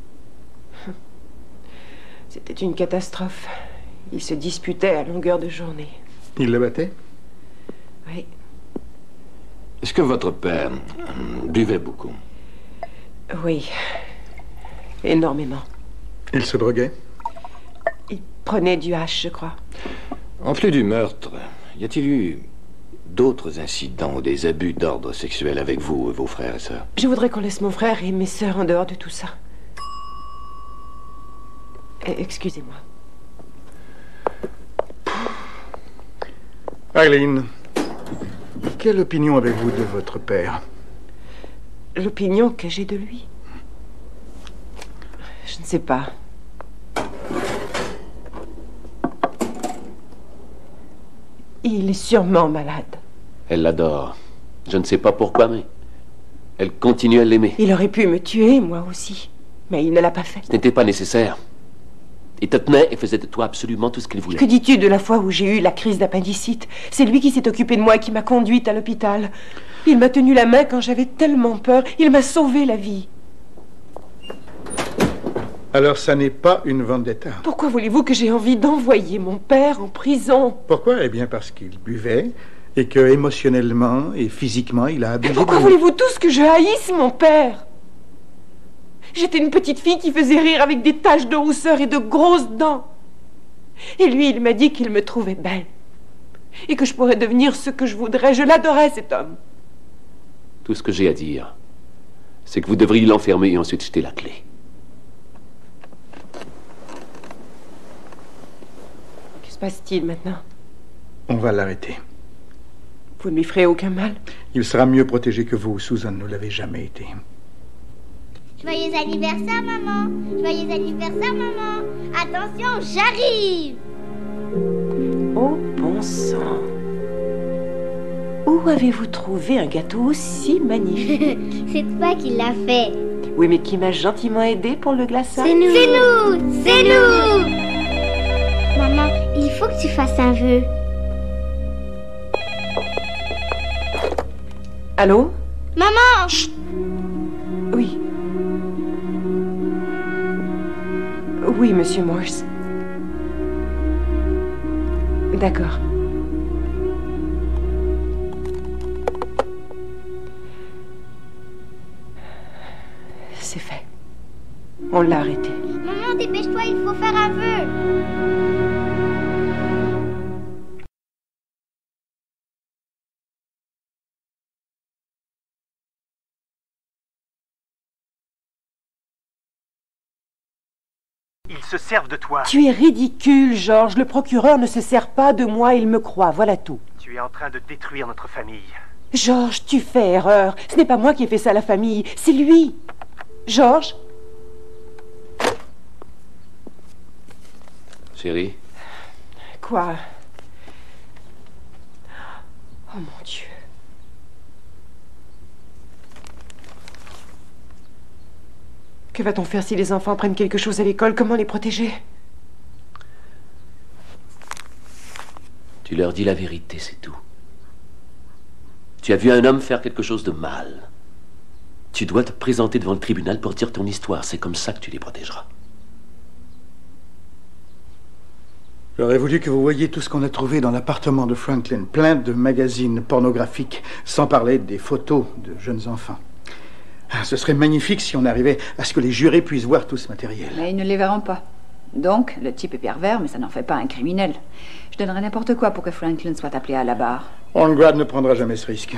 S6: C'était une catastrophe. Ils se disputaient à longueur de journée.
S14: Il le battait?
S6: Oui.
S15: Est-ce que votre père buvait beaucoup?
S6: Oui. Énormément.
S14: Il se droguait?
S6: Il prenait du hash, je crois.
S15: En plus du meurtre, y a-t-il eu d'autres incidents ou des abus d'ordre sexuel avec vous et vos frères et sœurs?
S6: Je voudrais qu'on laisse mon frère et mes sœurs en dehors de tout ça. Excusez-moi.
S14: Eileen, quelle opinion avez-vous de votre père?
S6: L'opinion que j'ai de lui? Je ne sais pas. Il est sûrement malade.
S9: Elle l'adore. Je ne sais pas pourquoi, mais elle continue à l'aimer.
S6: Il aurait pu me tuer, moi aussi. Mais il ne l'a pas fait.
S9: Ce n'était pas nécessaire. Il te tenait et faisait de toi absolument tout ce qu'il voulait.
S6: Que dis-tu de la fois où j'ai eu la crise d'appendicite? C'est lui qui s'est occupé de moi et qui m'a conduite à l'hôpital. Il m'a tenu la main quand j'avais tellement peur. Il m'a sauvé la vie.
S14: Alors ça n'est pas une vendetta.
S6: Pourquoi voulez-vous que j'ai envie d'envoyer mon père en prison?
S14: Pourquoi? Eh bien parce qu'il buvait et que émotionnellement et physiquement il a abusé.
S6: Pourquoi voulez-vous tous que je haïsse mon père? J'étais une petite fille qui faisait rire avec des taches de rousseur et de grosses dents. Et lui, il m'a dit qu'il me trouvait belle. Et que je pourrais devenir ce que je voudrais. Je l'adorais, cet homme.
S9: Tout ce que j'ai à dire, c'est que vous devriez l'enfermer et ensuite jeter la clé.
S6: Que se passe-t-il maintenant?
S14: On va l'arrêter.
S6: Vous ne lui ferez aucun mal?
S14: Il sera mieux protégé que vous, Susan ne l'avez jamais été.
S8: Joyeux anniversaire, maman. Joyeux anniversaire, maman. Attention, j'arrive.
S6: Oh, bon sang. Où avez-vous trouvé un gâteau aussi magnifique?
S8: C'est toi qui l'as fait.
S6: Oui, mais qui m'a gentiment aidé pour le glaçage?
S8: C'est nous. C'est nous. C'est nous. Maman, il faut que tu fasses un vœu.
S6: Allô?
S8: Maman!
S6: Chut. Oui. Oui, monsieur Morse. D'accord. C'est fait. On l'a arrêté.
S8: Maman, dépêche-toi, il faut faire un vœu.
S12: Ils se servent de toi.
S6: Tu es ridicule, Georges. Le procureur ne se sert pas de moi, il me croit, voilà tout.
S12: Tu es en train de détruire notre famille.
S6: Georges, tu fais erreur. Ce n'est pas moi qui ai fait ça à la famille, c'est lui. Georges?
S9: Chérie?
S6: Quoi? Oh mon Dieu. Que va-t-on faire si les enfants prennent quelque chose à l'école? Comment les protéger?
S9: Tu leur dis la vérité, c'est tout. Tu as vu un homme faire quelque chose de mal. Tu dois te présenter devant le tribunal pour dire ton histoire. C'est comme ça que tu les protégeras.
S14: J'aurais voulu que vous voyiez tout ce qu'on a trouvé dans l'appartement de Franklin. Plein de magazines pornographiques, sans parler des photos de jeunes enfants. Ah, ce serait magnifique si on arrivait à ce que les jurés puissent voir tout ce matériel.
S16: Mais ils ne les verront pas. Donc, le type est pervers, mais ça n'en fait pas un criminel. Je donnerais n'importe quoi pour que Franklin soit appelé à la barre.
S14: Holmgrad ne prendra jamais ce risque.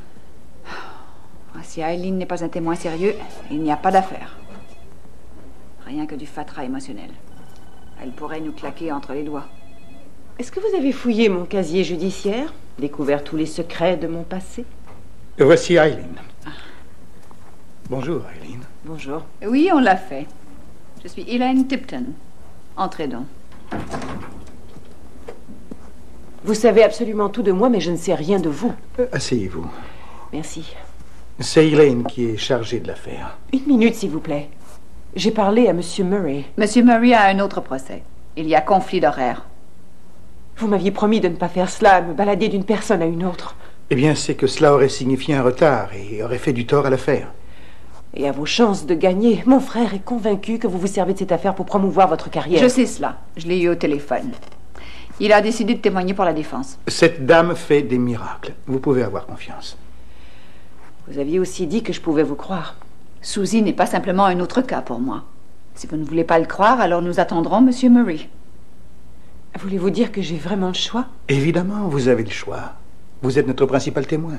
S16: Si Eileen n'est pas un témoin sérieux, il n'y a pas d'affaire. Rien que du fatras émotionnel. Elle pourrait nous claquer entre les doigts.
S6: Est-ce que vous avez fouillé mon casier judiciaire? Découvert tous les secrets de mon passé?
S14: Voici Eileen. Bonjour, Eileen.
S6: Bonjour.
S16: Oui, on l'a fait. Je suis Elaine Tipton. Entrez donc.
S6: Vous savez absolument tout de moi, mais je ne sais rien de vous.
S14: Asseyez-vous.
S6: Merci.
S14: C'est Elaine qui est chargée de l'affaire.
S6: Une minute, s'il vous plaît. J'ai parlé à Monsieur Murray.
S16: Monsieur Murray a un autre procès. Il y a conflit d'horaire.
S6: Vous m'aviez promis de ne pas faire cela, me balader d'une personne à une autre.
S14: Eh bien, c'est que cela aurait signifié un retard et aurait fait du tort à l'affaire.
S6: Et à vos chances de gagner, mon frère est convaincu que vous vous servez de cette affaire pour promouvoir votre carrière.
S16: Je sais cela. Je l'ai eu au téléphone. Il a décidé de témoigner pour la défense.
S14: Cette dame fait des miracles. Vous pouvez avoir confiance.
S6: Vous aviez aussi dit que je pouvais vous croire.
S16: Suzy n'est pas simplement un autre cas pour moi. Si vous ne voulez pas le croire, alors nous attendrons Monsieur Murray.
S6: Voulez-vous dire que j'ai vraiment le choix?
S14: Évidemment, vous avez le choix. Vous êtes notre principal témoin.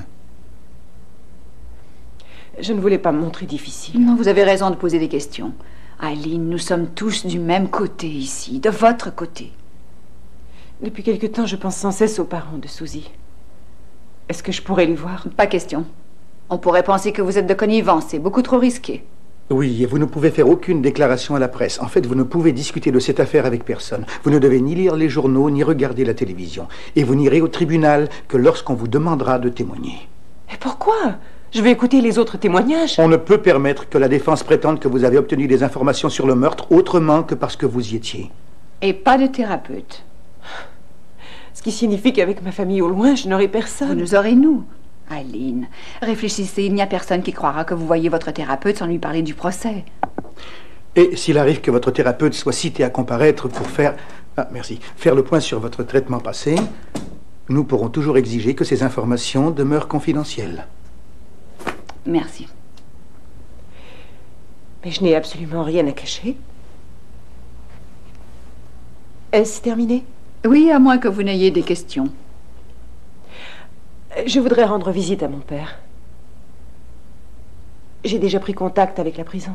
S6: Je ne voulais pas me montrer difficile.
S16: Non, vous avez raison de poser des questions. Eileen, nous sommes tous du même côté ici, de votre côté.
S6: Depuis quelque temps, je pense sans cesse aux parents de Suzy. Est-ce que je pourrais les voir?
S16: Pas question. On pourrait penser que vous êtes de connivence, c'est beaucoup trop risqué.
S14: Oui, et vous ne pouvez faire aucune déclaration à la presse. En fait, vous ne pouvez discuter de cette affaire avec personne. Vous ne devez ni lire les journaux, ni regarder la télévision. Et vous n'irez au tribunal que lorsqu'on vous demandera de témoigner.
S6: Et pourquoi? Je vais écouter les autres témoignages.
S14: On ne peut permettre que la défense prétende que vous avez obtenu des informations sur le meurtre autrement que parce que vous y étiez.
S16: Et pas de thérapeute.
S6: Ce qui signifie qu'avec ma famille au loin, je n'aurai personne.
S16: Vous nous aurez, nous. Eileen, réfléchissez, il n'y a personne qui croira que vous voyez votre thérapeute sans lui parler du procès.
S14: Et s'il arrive que votre thérapeute soit cité à comparaître pour faire le point sur votre traitement passé, nous pourrons toujours exiger que ces informations demeurent confidentielles.
S16: Merci.
S6: Mais je n'ai absolument rien à cacher. Est-ce terminé?
S16: Oui, à moins que vous n'ayez des questions.
S6: Je voudrais rendre visite à mon père. J'ai déjà pris contact avec la prison.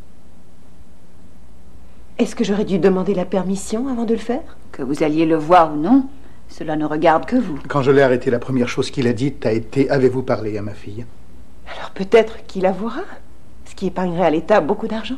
S6: Est-ce que j'aurais dû demander la permission avant de le faire?
S16: Que vous alliez le voir ou non, cela ne regarde que vous.
S14: Quand je l'ai arrêté, la première chose qu'il a dite a été « Avez-vous parlé à ma fille ?»
S6: Alors peut-être qu'il avouera, ce qui épargnerait à l'État beaucoup d'argent.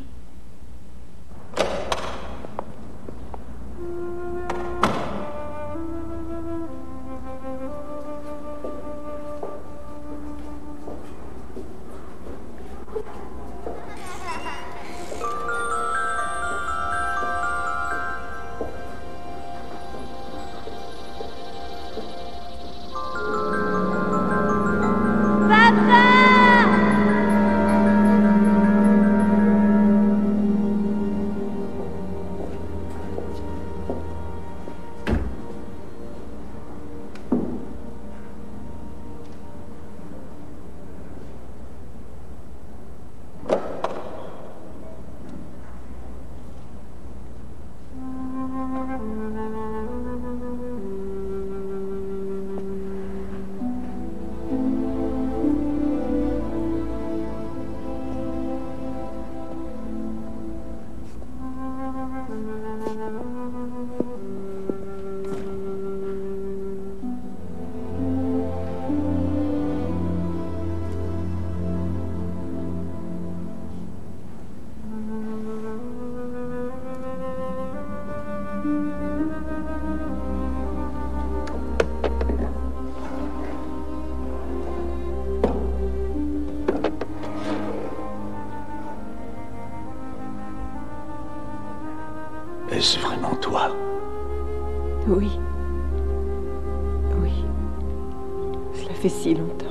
S14: Est-ce vraiment toi?
S6: Oui. Oui. Cela fait si longtemps.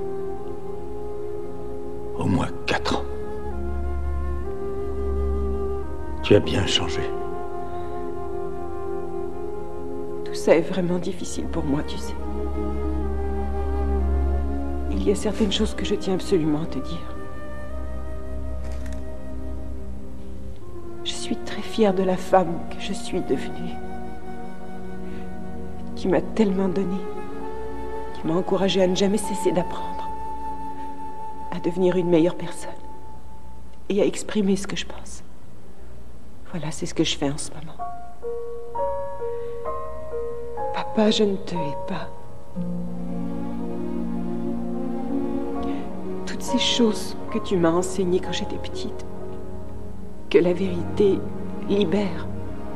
S14: Au moins 4 ans. Tu as bien changé.
S6: Tout ça est vraiment difficile pour moi, tu sais. Il y a certaines choses que je tiens absolument à te dire. Je suis très fière de la femme que je suis devenue. Tu m'as tellement donné. Tu m'as encouragée à ne jamais cesser d'apprendre. À devenir une meilleure personne. Et à exprimer ce que je pense. Voilà, c'est ce que je fais en ce moment. Papa, je ne te hais pas. Toutes ces choses que tu m'as enseignées quand j'étais petite, que la vérité libère.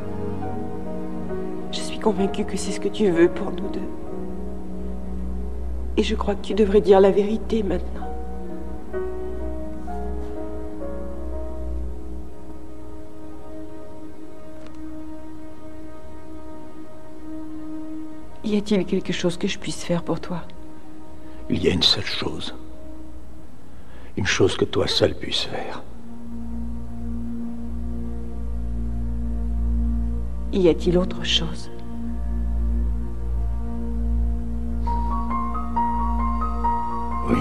S6: Je suis convaincue que c'est ce que tu veux pour nous deux. Et je crois que tu devrais dire la vérité maintenant. Y a-t-il quelque chose que je puisse faire pour toi?
S14: Il y a une seule chose. Une chose que toi seul puisses faire.
S6: Y a-t-il autre chose?
S14: Oui.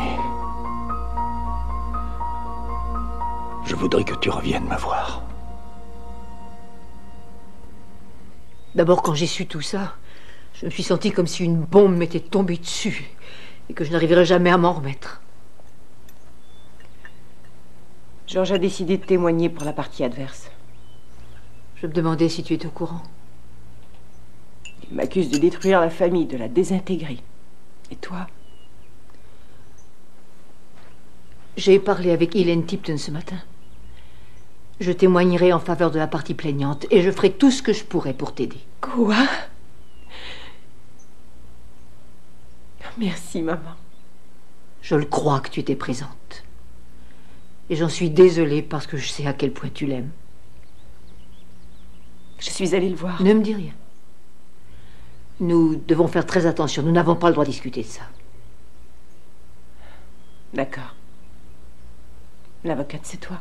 S14: Je voudrais que tu reviennes me voir.
S7: D'abord, quand j'ai su tout ça, je me suis sentie comme si une bombe m'était tombée dessus et que je n'arriverais jamais à m'en remettre.
S6: George a décidé de témoigner pour la partie adverse.
S7: Je me demandais si tu étais au courant.
S6: Il m'accuse de détruire la famille, de la désintégrer. Et toi?
S7: J'ai parlé avec Hélène Tipton ce matin. Je témoignerai en faveur de la partie plaignante et je ferai tout ce que je pourrai pour t'aider.
S6: Quoi? Merci, maman.
S7: Je le crois que tu étais présente. Et j'en suis désolée parce que je sais à quel point tu l'aimes.
S6: Je suis allée le voir.
S7: Ne me dis rien. Nous devons faire très attention. Nous n'avons pas le droit de discuter de ça.
S6: D'accord. L'avocate, c'est toi.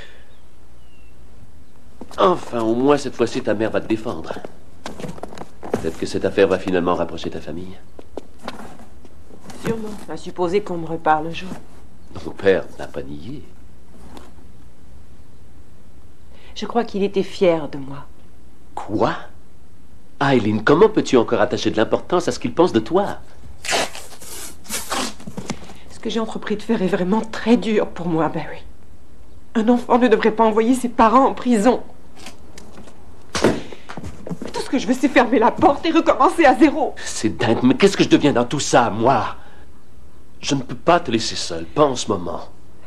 S9: Enfin, au moins, cette fois-ci, ta mère va te défendre. Peut-être que cette affaire va finalement rapprocher ta famille.
S6: Sûrement. À supposer qu'on me reparle le jour.
S9: Mon père n'a pas nié.
S6: Je crois qu'il était fier de moi.
S9: Quoi? Eileen, comment peux-tu encore attacher de l'importance à ce qu'il pense de toi?
S6: Ce que j'ai entrepris de faire est vraiment très dur pour moi, Barry. Un enfant ne devrait pas envoyer ses parents en prison. Tout ce que je veux, c'est fermer la porte et recommencer à zéro.
S9: C'est dingue, mais qu'est-ce que je deviens dans tout ça, moi? Je ne peux pas te laisser seule, pas en ce moment.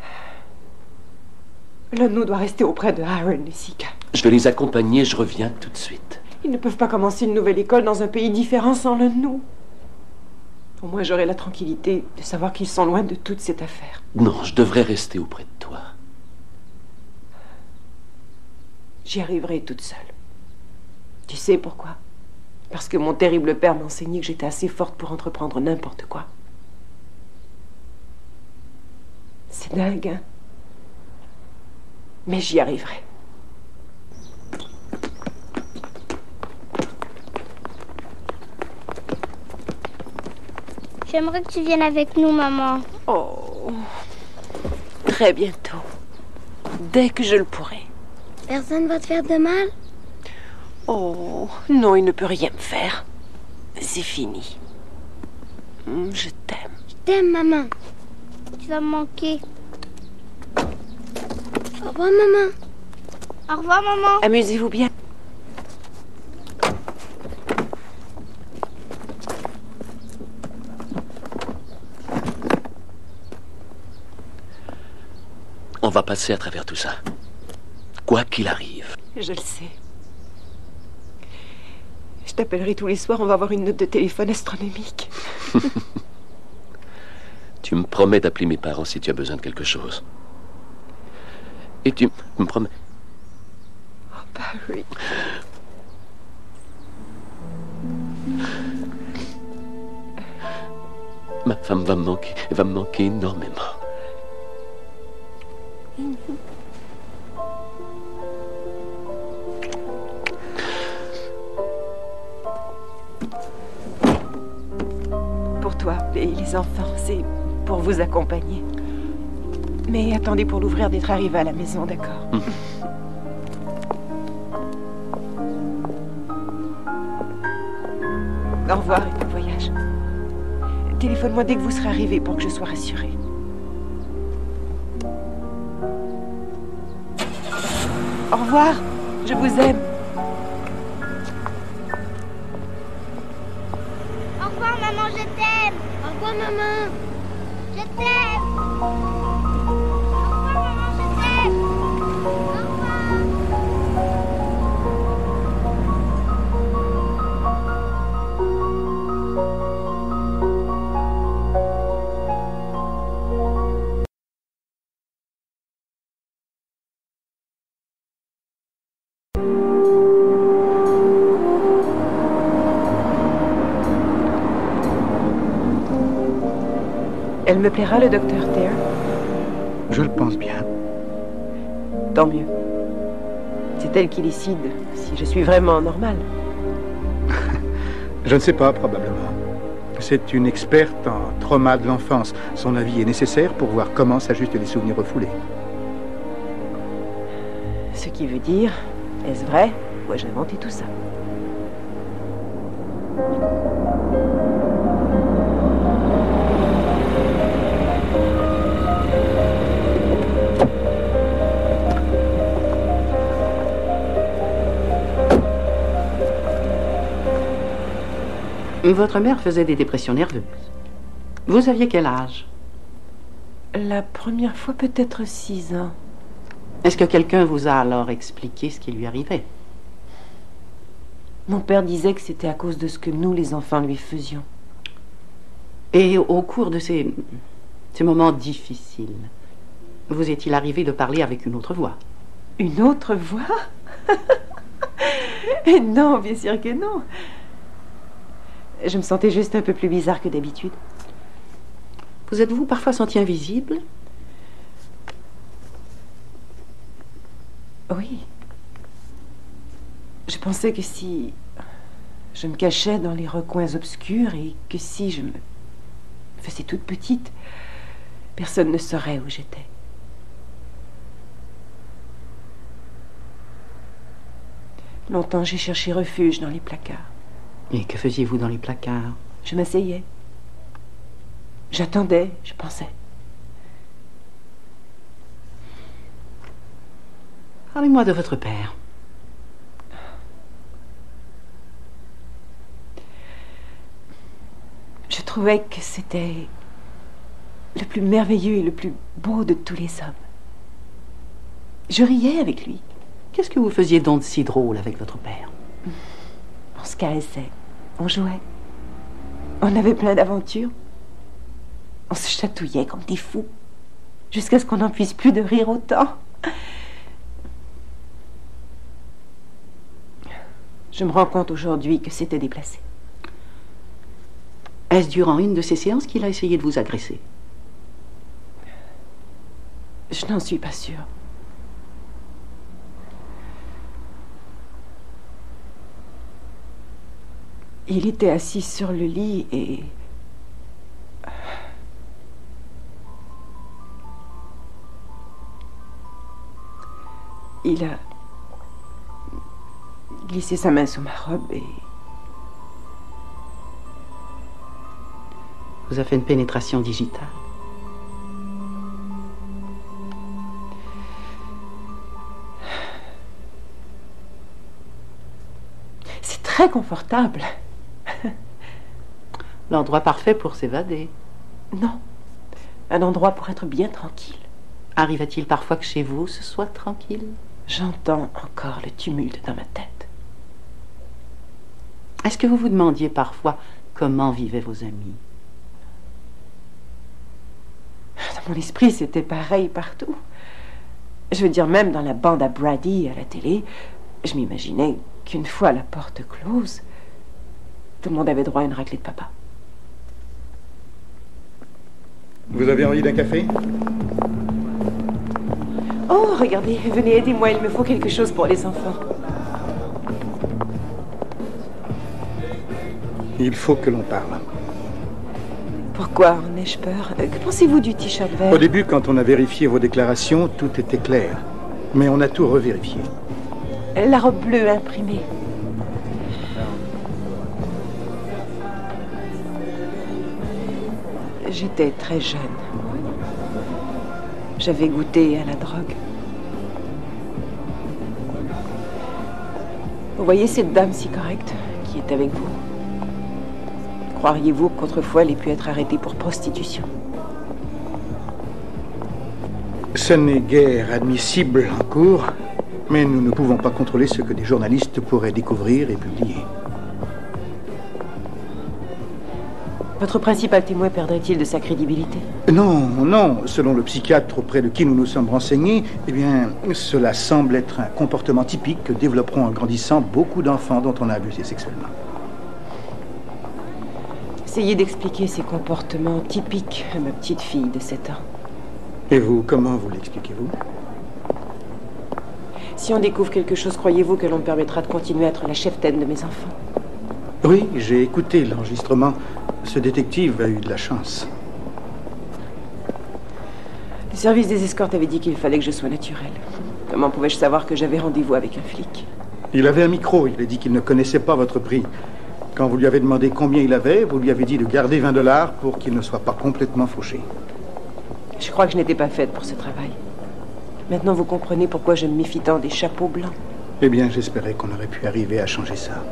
S6: L'un de nous doit rester auprès de Aaron et Sika.
S9: Je vais les accompagner, je reviens tout de suite.
S6: Ils ne peuvent pas commencer une nouvelle école dans un pays différent sans l'un de nous. Au moins, j'aurai la tranquillité de savoir qu'ils sont loin de toute cette affaire.
S9: Non, je devrais rester auprès de toi.
S6: J'y arriverai toute seule. Tu sais pourquoi? Parce que mon terrible père m'a enseigné que j'étais assez forte pour entreprendre n'importe quoi. C'est dingue, hein? Mais j'y arriverai.
S8: J'aimerais que tu viennes avec nous, maman.
S6: Oh, très bientôt. Dès que je le pourrai.
S8: Personne va te faire de mal?
S6: Oh, non, il ne peut rien me faire. C'est fini. Je t'aime.
S8: Je t'aime, maman. Tu vas me manquer. Au revoir, maman. Au revoir, maman.
S6: Amusez-vous bien.
S9: On va passer à travers tout ça. Quoi qu'il arrive.
S6: Je le sais. Je t'appellerai tous les soirs, on va avoir une note de téléphone astronomique.
S9: Tu me promets d'appeler mes parents si tu as besoin de quelque chose. Et tu me promets...
S6: Oh, Barry.
S9: Ma femme va me manquer énormément.
S6: Pour toi et les enfants, c'est pour vous accompagner. Mais attendez pour l'ouvrir d'être arrivé à la maison, d'accord? Au revoir et bon voyage. Téléphone-moi dès que vous serez arrivé pour que je sois rassurée. Au revoir, je vous aime.
S8: Au revoir, maman, je t'aime. Au revoir, maman. Je t'aime. Au revoir, maman, je t'aime. Au revoir.
S6: Elle me plaira, le docteur Thayer?
S14: Je le pense bien.
S6: Tant mieux. C'est elle qui décide si je suis vraiment normale.
S14: Je ne sais pas, probablement. C'est une experte en trauma de l'enfance. Son avis est nécessaire pour voir comment s'ajustent les souvenirs refoulés.
S6: Ce qui veut dire, est-ce vrai ou ai-je inventé tout ça?
S17: Votre mère faisait des dépressions nerveuses. Vous aviez quel âge?
S6: La première fois, peut-être 6 ans.
S17: Est-ce que quelqu'un vous a alors expliqué ce qui lui arrivait?
S6: Mon père disait que c'était à cause de ce que nous, les enfants, lui faisions.
S17: Et au cours de ces moments difficiles, vous est-il arrivé de parler avec une autre voix?
S6: Une autre voix? Non, bien sûr que non. Je me sentais juste un peu plus bizarre que d'habitude.
S17: Vous êtes-vous parfois senti invisible?
S6: Oui. Je pensais que si je me cachais dans les recoins obscurs et que si je me faisais toute petite, personne ne saurait où j'étais. Longtemps, j'ai cherché refuge dans les placards.
S17: Et que faisiez-vous dans les placards?
S6: Je m'asseyais. J'attendais, je pensais.
S17: Parlez-moi de votre père.
S6: Je trouvais que c'était le plus merveilleux et le plus beau de tous les hommes. Je riais avec lui.
S17: Qu'est-ce que vous faisiez donc de si drôle avec votre père?
S6: On se caressait, on jouait. On avait plein d'aventures. On se chatouillait comme des fous, jusqu'à ce qu'on n'en puisse plus de rire autant. Je me rends compte aujourd'hui que c'était déplacé.
S17: Est-ce durant une de ces séances qu'il a essayé de vous agresser?
S6: Je n'en suis pas sûre. Il était assis sur le lit et... il a glissé sa main sous ma robe et...
S17: Vous a fait une pénétration digitale.
S6: C'est très confortable.
S17: L'endroit parfait pour s'évader.
S6: Non. Un endroit pour être bien tranquille.
S17: Arrive-t-il parfois que chez vous, ce soit tranquille?
S6: J'entends encore le tumulte dans ma tête.
S17: Est-ce que vous vous demandiez parfois comment vivaient vos amis?
S6: Dans mon esprit, c'était pareil partout. Je veux dire, même dans la bande à Brady à la télé, je m'imaginais qu'une fois la porte close, tout le monde avait droit à une raclée de papa.
S14: Vous avez envie d'un café?
S6: Oh, regardez, venez, aidez-moi, il me faut quelque chose pour les enfants.
S14: Il faut que l'on parle.
S6: Pourquoi en ai-je peur? Que pensez-vous du t-shirt vert?
S14: Au début, quand on a vérifié vos déclarations, tout était clair. Mais on a tout revérifié.
S6: La robe bleue imprimée. J'étais très jeune. J'avais goûté à la drogue. Vous voyez cette dame si correcte qui est avec vous? Croiriez-vous qu'autrefois elle ait pu être arrêtée pour prostitution?
S14: Ce n'est guère admissible en cours, mais nous ne pouvons pas contrôler ce que des journalistes pourraient découvrir et publier.
S6: Votre principal témoin perdrait-il de sa crédibilité?
S14: Non, non. Selon le psychiatre auprès de qui nous nous sommes renseignés, eh bien, cela semble être un comportement typique que développeront en grandissant beaucoup d'enfants dont on a abusé sexuellement.
S6: Essayez d'expliquer ces comportements typiques à ma petite fille de 7 ans.
S14: Et vous, comment vous l'expliquez-vous?
S6: Si on découvre quelque chose, croyez-vous que l'on me permettra de continuer à être la cheftaine de mes enfants?
S14: Oui, j'ai écouté l'enregistrement. Ce détective a eu de la chance.
S6: Le service des escortes avait dit qu'il fallait que je sois naturelle. Comment pouvais-je savoir que j'avais rendez-vous avec un flic?
S14: Il avait un micro, il a dit qu'il ne connaissait pas votre prix. Quand vous lui avez demandé combien il avait, vous lui avez dit de garder 20 $ pour qu'il ne soit pas complètement fauché.
S6: Je crois que je n'étais pas faite pour ce travail. Maintenant, vous comprenez pourquoi je me méfie tant des chapeaux blancs.
S14: Eh bien, j'espérais qu'on aurait pu arriver à changer ça.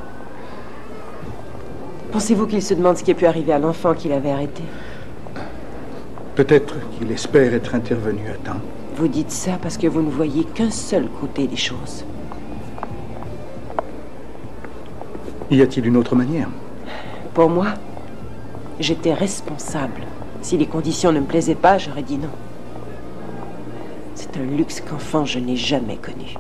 S6: Pensez-vous qu'il se demande ce qui a pu arriver à l'enfant qu'il avait arrêté?
S14: Peut-être qu'il espère être intervenu à temps.
S6: Vous dites ça parce que vous ne voyez qu'un seul côté des choses.
S14: Y a-t-il une autre manière?
S6: Pour moi, j'étais responsable. Si les conditions ne me plaisaient pas, j'aurais dit non. C'est un luxe qu'enfant je n'ai jamais connu.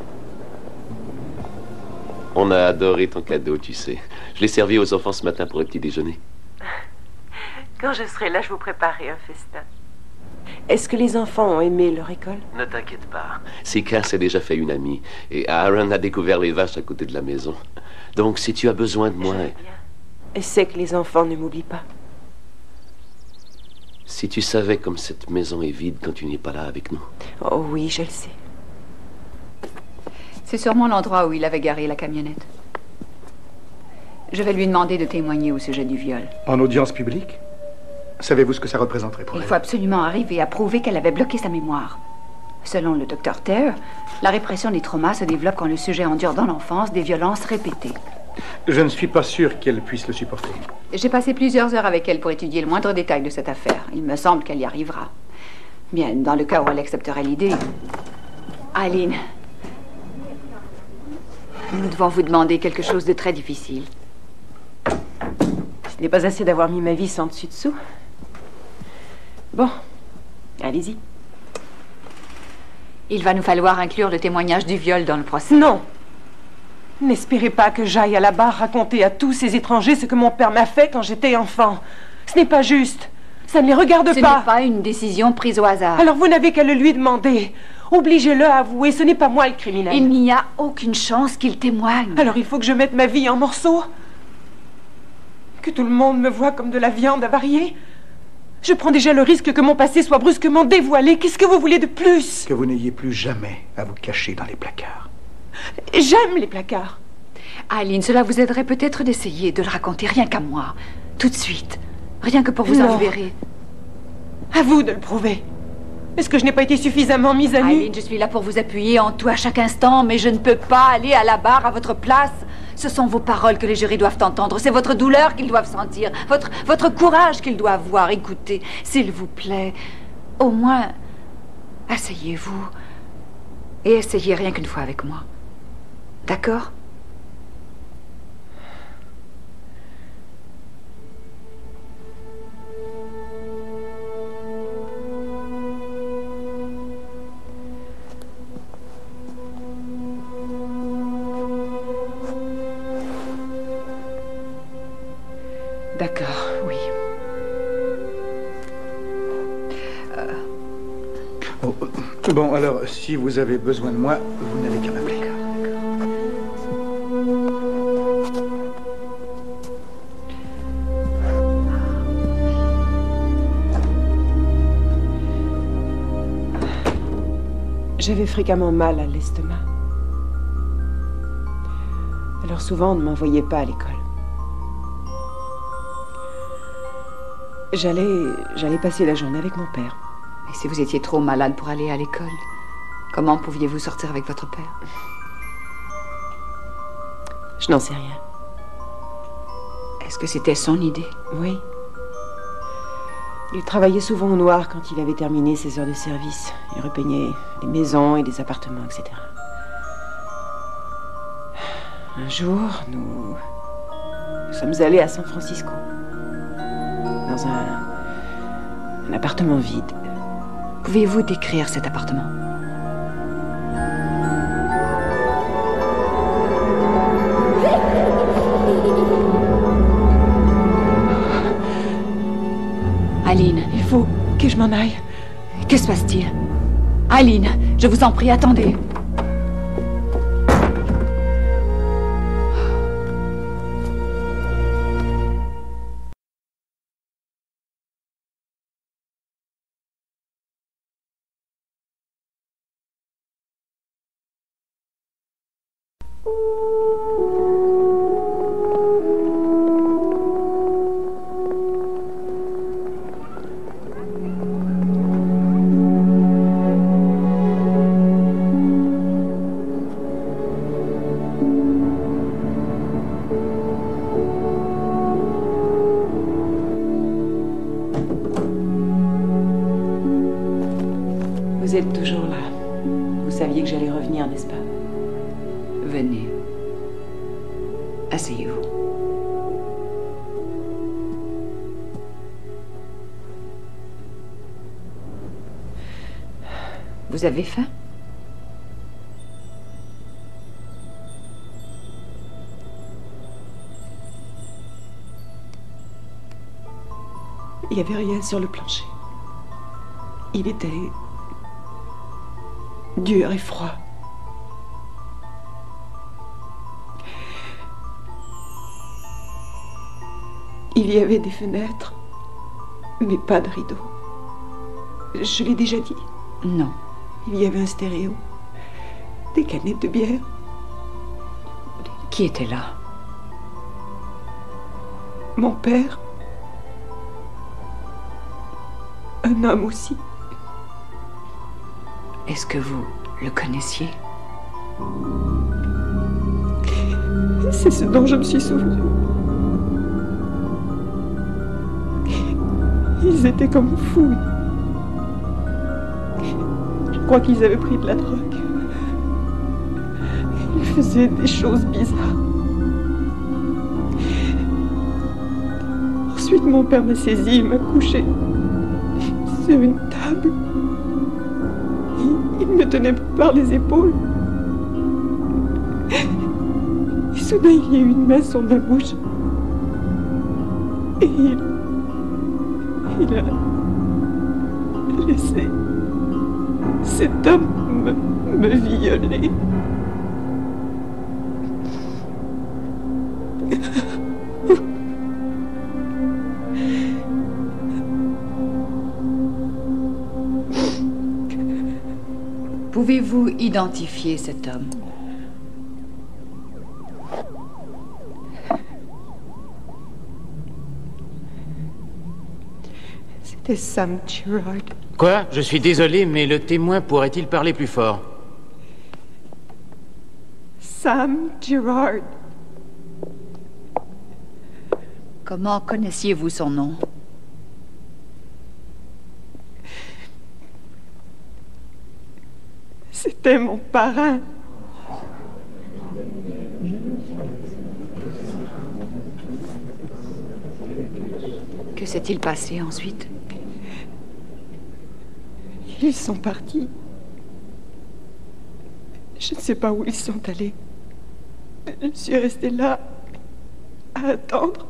S9: On a adoré ton cadeau, tu sais. Je l'ai servi aux enfants ce matin pour le petit déjeuner.
S6: Quand je serai là, je vous préparerai un festin. Est-ce que les enfants ont aimé leur école?
S9: Ne t'inquiète pas. Sika s'est déjà fait une amie. Et Aaron a découvert les vaches à côté de la maison. Donc, si tu as besoin de moi...
S6: Et c'est que les enfants ne m'oublient pas.
S9: Si tu savais comme cette maison est vide quand tu n'es pas là avec nous.
S6: Oh oui, je le sais.
S16: C'est sûrement l'endroit où il avait garé la camionnette. Je vais lui demander de témoigner au sujet du viol.
S14: En audience publique? Savez-vous ce que ça représenterait pour elle?
S16: Il faut absolument arriver à prouver qu'elle avait bloqué sa mémoire. Selon le docteur Thayer, la répression des traumas se développe quand le sujet endure dans l'enfance des violences répétées.
S14: Je ne suis pas sûr qu'elle puisse le supporter.
S16: J'ai passé plusieurs heures avec elle pour étudier le moindre détail de cette affaire. Il me semble qu'elle y arrivera. Bien, dans le cas où elle accepterait l'idée... Eileen, nous devons vous demander quelque chose de très difficile.
S6: Ce n'est pas assez d'avoir mis ma vie sans dessus-dessous. Bon, allez-y.
S16: Il va nous falloir inclure le témoignage du viol dans le procès.
S6: Non. N'espérez pas que j'aille à la barre raconter à tous ces étrangers ce que mon père m'a fait quand j'étais enfant. Ce n'est pas juste. Ça ne les regarde pas.
S16: Ce n'est pas une décision prise au hasard.
S6: Alors vous n'avez qu'à le lui demander. Obligez-le à avouer, ce n'est pas moi le criminel.
S16: Il n'y a aucune chance qu'il témoigne.
S6: Alors il faut que je mette ma vie en morceaux? Que tout le monde me voie comme de la viande avariée? Je prends déjà le risque que mon passé soit brusquement dévoilé. Qu'est-ce que vous voulez de plus?
S14: Que vous n'ayez plus jamais à vous cacher dans les placards.
S6: J'aime les placards.
S16: Eileen, cela vous aiderait peut-être d'essayer de le raconter rien qu'à moi. Tout de suite. Rien que pour vous en libérer.
S6: À vous de le prouver. Est-ce que je n'ai pas été suffisamment mise à nu?
S16: Eileen, je suis là pour vous appuyer en tout à chaque instant, mais je ne peux pas aller à la barre à votre place. Ce sont vos paroles que les jurys doivent entendre. C'est votre douleur qu'ils doivent sentir. Votre courage qu'ils doivent voir. Écoutez, s'il vous plaît, au moins, asseyez-vous. Et essayez rien qu'une fois avec moi. D'accord?
S6: D'accord, oui.
S14: Bon, alors, si vous avez besoin de moi, vous n'avez qu'à m'appeler.
S6: J'avais fréquemment mal à l'estomac. Alors souvent, on ne m'envoyait pas à l'école. J'allais passer la journée avec mon père.
S16: Mais si vous étiez trop malade pour aller à l'école, comment pouviez-vous sortir avec votre père?
S6: Je n'en sais rien.
S16: Est-ce que c'était son idée?
S6: Oui. Il travaillait souvent au noir quand il avait terminé ses heures de service. Il repeignait des maisons et des appartements, etc. Un jour, nous sommes allés à San Francisco. Dans un appartement vide.
S16: Pouvez-vous décrire cet appartement?
S6: Que je m'en aille.
S16: Que se passe-t-il? Eileen, je vous en prie, attendez.
S6: Vous êtes toujours là. Vous saviez que j'allais revenir, n'est-ce pas?
S16: Venez. Asseyez-vous. Vous avez faim?
S6: Il n'y avait rien sur le plancher. Il était dur et froid. Il y avait des fenêtres, mais pas de rideaux. Je l'ai déjà dit?
S16: Non.
S6: Il y avait un stéréo, des canettes de bière.
S16: Qui était là?
S6: Mon père. Un homme aussi.
S16: Est-ce que vous le connaissiez?
S6: C'est ce dont je me suis souvenu. Ils étaient comme fous. Je crois qu'ils avaient pris de la drogue. Ils faisaient des choses bizarres. Ensuite, mon père m'a saisi et m'a couché sur une table. Il me tenait par les épaules. Et soudain, il y a eu une main sur ma bouche. Et il a laissé cet homme me violer.
S16: Pouvez-vous identifier cet homme?
S6: C'était Sam Gerard.
S18: Quoi? Je suis désolé, mais le témoin pourrait-il parler plus fort?
S6: Sam Gerard.
S16: Comment connaissiez-vous son nom?
S6: C'était mon parrain.
S16: Que s'est-il passé ensuite?
S6: Ils sont partis. Je ne sais pas où ils sont allés. Je suis restée là à attendre.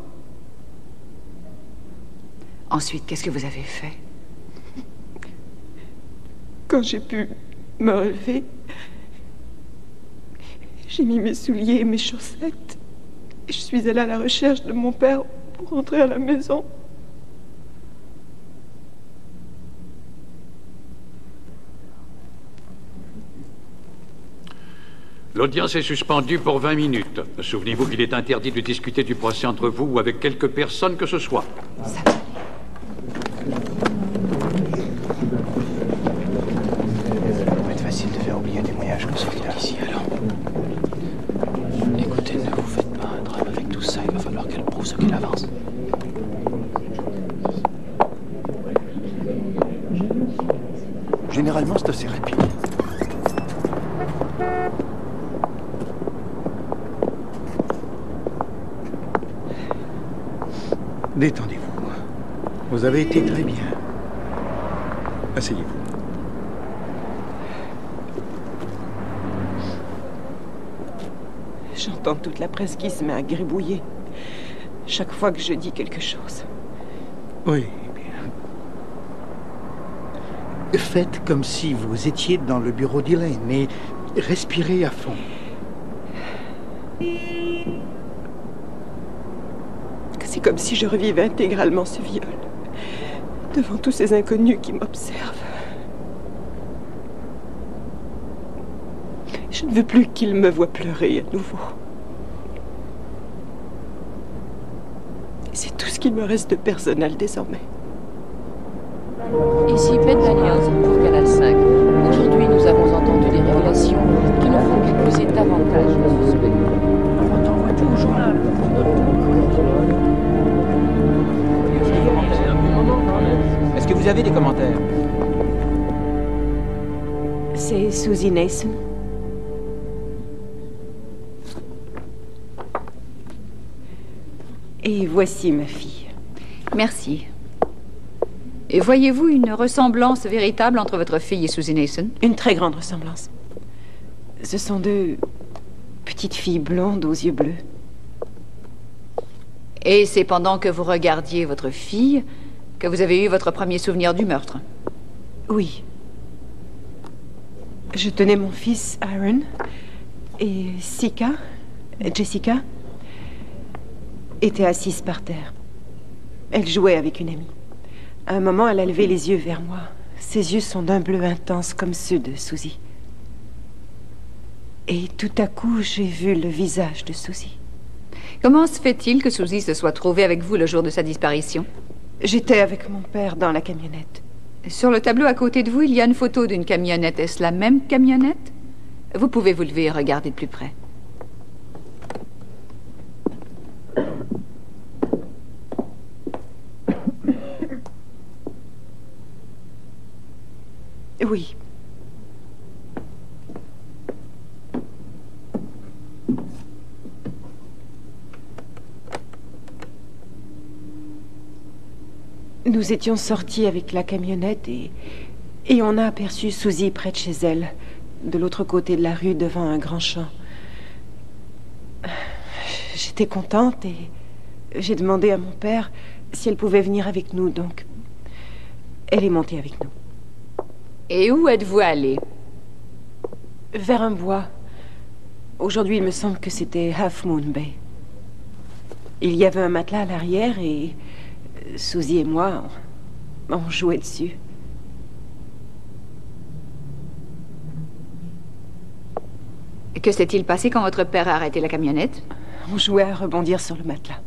S16: Ensuite, qu'est-ce que vous avez fait?
S6: Quand j'ai pu me relever, j'ai mis mes souliers et mes chaussettes. Et je suis allée à la recherche de mon père pour rentrer à la maison.
S4: L'audience est suspendue pour 20 minutes. Souvenez-vous qu'il est interdit de discuter du procès entre vous ou avec quelque personne que ce soit.
S16: Ça
S12: va être facile de faire oublier un témoignage comme celui-là. Ici, alors. Écoutez, ne vous faites pas un drame avec tout ça. Il va falloir qu'elle prouve ce qu'elle avance.
S3: Généralement, c'est assez rapide.
S14: Détendez-vous. Vous avez été très bien. Asseyez-vous.
S6: J'entends toute la presse qui se met à gribouiller chaque fois que je dis quelque chose.
S14: Oui, bien. Faites comme si vous étiez dans le bureau d'Elaine, mais respirez à fond.
S6: C'est comme si je revivais intégralement ce viol, devant tous ces inconnus qui m'observent. Je ne veux plus qu'ils me voient pleurer à nouveau. C'est tout ce qu'il me reste de personnel désormais.
S19: Ici Ben Daniels pour Canal 5. Aujourd'hui, nous avons entendu des révélations qui nous font accuser davantage le suspect. On t'envoie tout au journal.
S2: Est-ce que vous avez des commentaires?
S6: C'est Susie Nason. Et voici ma fille.
S16: Merci. Et voyez-vous une ressemblance véritable entre votre fille et Susie Nason?
S6: Une très grande ressemblance. Ce sont deux petites filles blondes aux yeux bleus.
S16: Et c'est pendant que vous regardiez votre fille que vous avez eu votre premier souvenir du meurtre?
S6: Oui. Je tenais mon fils Aaron et Jessica, était assise par terre. Elle jouait avec une amie. À un moment, elle a levé les yeux vers moi. Ses yeux sont d'un bleu intense comme ceux de Susie. Et tout à coup, j'ai vu le visage de Susie.
S16: Comment se fait-il que Susie se soit trouvée avec vous le jour de sa disparition?
S6: J'étais avec mon père dans la camionnette.
S16: Sur le tableau à côté de vous, il y a une photo d'une camionnette. Est-ce la même camionnette? Vous pouvez vous lever et regarder de plus près.
S6: Oui. Nous étions sortis avec la camionnette et on a aperçu Susie près de chez elle, de l'autre côté de la rue, devant un grand champ. J'étais contente et j'ai demandé à mon père si elle pouvait venir avec nous, donc elle est montée avec nous.
S16: Et où êtes-vous allé?
S6: Vers un bois. Aujourd'hui, il me semble que c'était Half Moon Bay. Il y avait un matelas à l'arrière et Susie et moi, on jouait dessus.
S16: Que s'est-il passé quand votre père a arrêté la camionnette?
S6: On jouait à rebondir sur le matelas.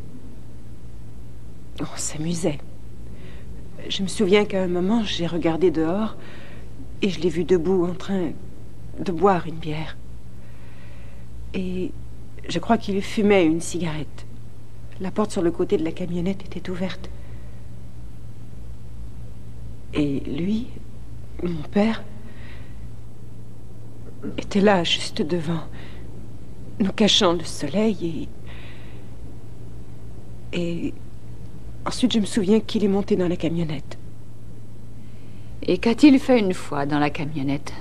S6: On s'amusait. Je me souviens qu'à un moment, j'ai regardé dehors et je l'ai vu debout en train de boire une bière. Et je crois qu'il fumait une cigarette. La porte sur le côté de la camionnette était ouverte. Et lui, mon père, était là, juste devant, nous cachant le soleil et ensuite, je me souviens qu'il est monté dans la camionnette.
S16: Et qu'a-t-il fait une fois dans la camionnette?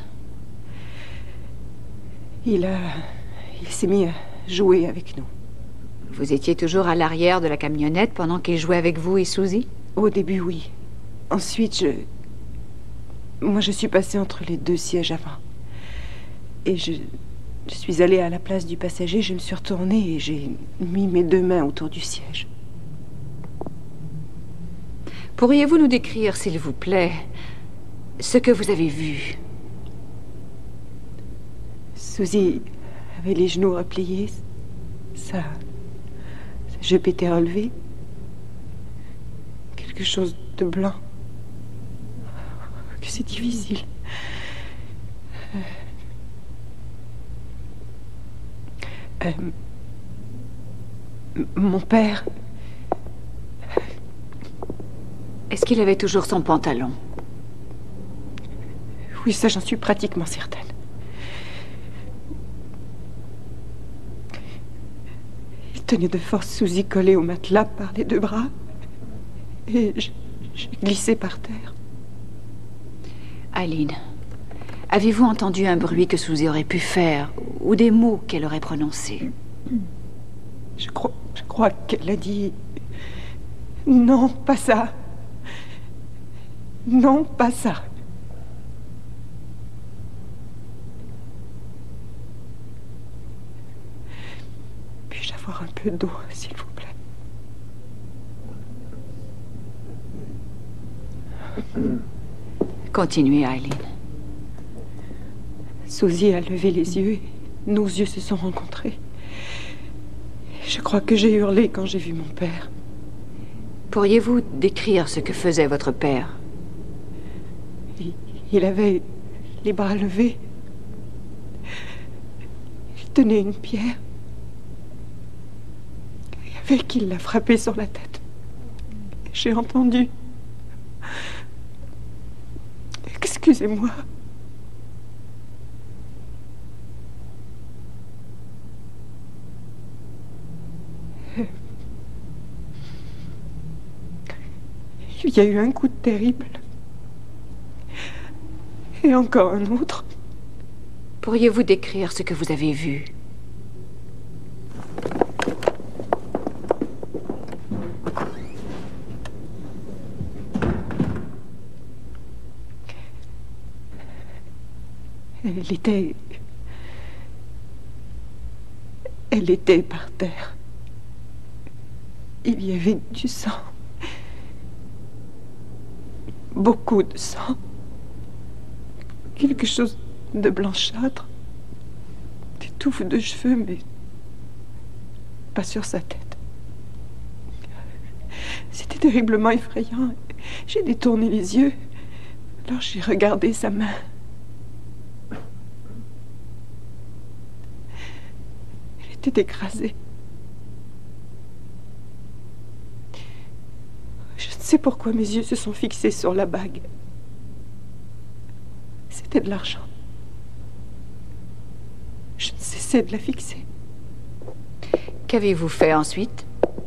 S6: Il s'est mis à jouer avec nous.
S16: Vous étiez toujours à l'arrière de la camionnette pendant qu'il jouait avec vous et Susie?
S6: Au début, oui. Ensuite, moi, je suis passée entre les deux sièges avant. Et je suis allée à la place du passager, je me suis retournée et j'ai mis mes deux mains autour du siège.
S16: Pourriez-vous nous décrire, s'il vous plaît, ce que vous avez vu?
S6: Susie avait les genoux repliés, sa jupe était relevée. Quelque chose de blanc. Que c'est difficile. Mon père...
S16: Est-ce qu'il avait toujours son pantalon?
S6: Oui, ça, j'en suis pratiquement certaine. Il tenait de force Susie collée au matelas par les deux bras. Et j'ai glissé par terre.
S16: Eileen, avez-vous entendu un bruit que Susie aurait pu faire ou des mots qu'elle aurait prononcés?
S6: Je crois qu'elle a dit... Non, pas ça. Non, pas ça. peu d'eau, s'il vous plaît.
S16: Continuez, Eileen.
S6: Suzy a levé les yeux et nos yeux se sont rencontrés. Je crois que j'ai hurlé quand j'ai vu mon père.
S16: Pourriez-vous décrire ce que faisait votre père?
S6: Il avait les bras levés. Il tenait une pierre. Et avec, il l'a frappé sur la tête. J'ai entendu. Excusez-moi. Il y a eu un coup terrible. Et encore un autre.
S16: Pourriez-vous décrire ce que vous avez vu?
S6: Elle était par terre. Il y avait du sang. Beaucoup de sang. Quelque chose de blanchâtre. Des touffes de cheveux, mais pas sur sa tête. C'était terriblement effrayant. J'ai détourné les yeux. Alors j'ai regardé sa main. Elle était écrasée. Je ne sais pourquoi mes yeux se sont fixés sur la bague. C'était de l'argent. Je ne cessais de la fixer.
S16: Qu'avez-vous fait ensuite?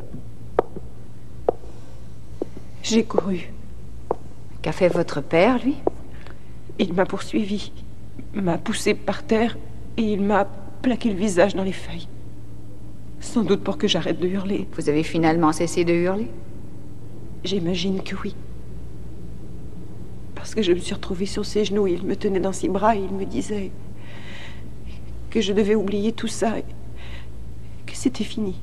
S6: J'ai couru.
S16: Qu'a fait votre père, lui?
S6: Il m'a poursuivi, m'a poussé par terre et il m'a plaqué le visage dans les feuilles. Sans doute pour que j'arrête de hurler.
S16: Vous avez finalement cessé de hurler?
S6: J'imagine que oui. Parce que je me suis retrouvée sur ses genoux et il me tenait dans ses bras et il me disait que je devais oublier tout ça et que c'était fini.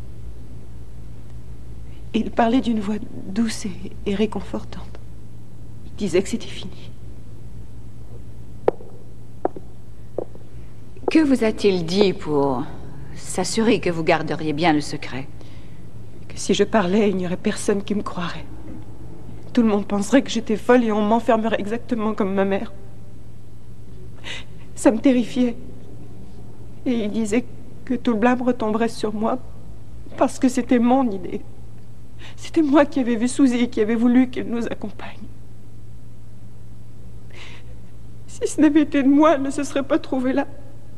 S6: Et il parlait d'une voix douce et réconfortante. Il disait que c'était fini.
S16: Que vous a-t-il dit pour s'assurer que vous garderiez bien le secret?
S6: Que si je parlais, il n'y aurait personne qui me croirait. Tout le monde penserait que j'étais folle et on m'enfermerait exactement comme ma mère. Ça me terrifiait. Et il disait que tout le blâme retomberait sur moi parce que c'était mon idée. C'était moi qui avais vu Suzy et qui avait voulu qu'elle nous accompagne. Si ce n'avait été de moi, elle ne se serait pas trouvée là.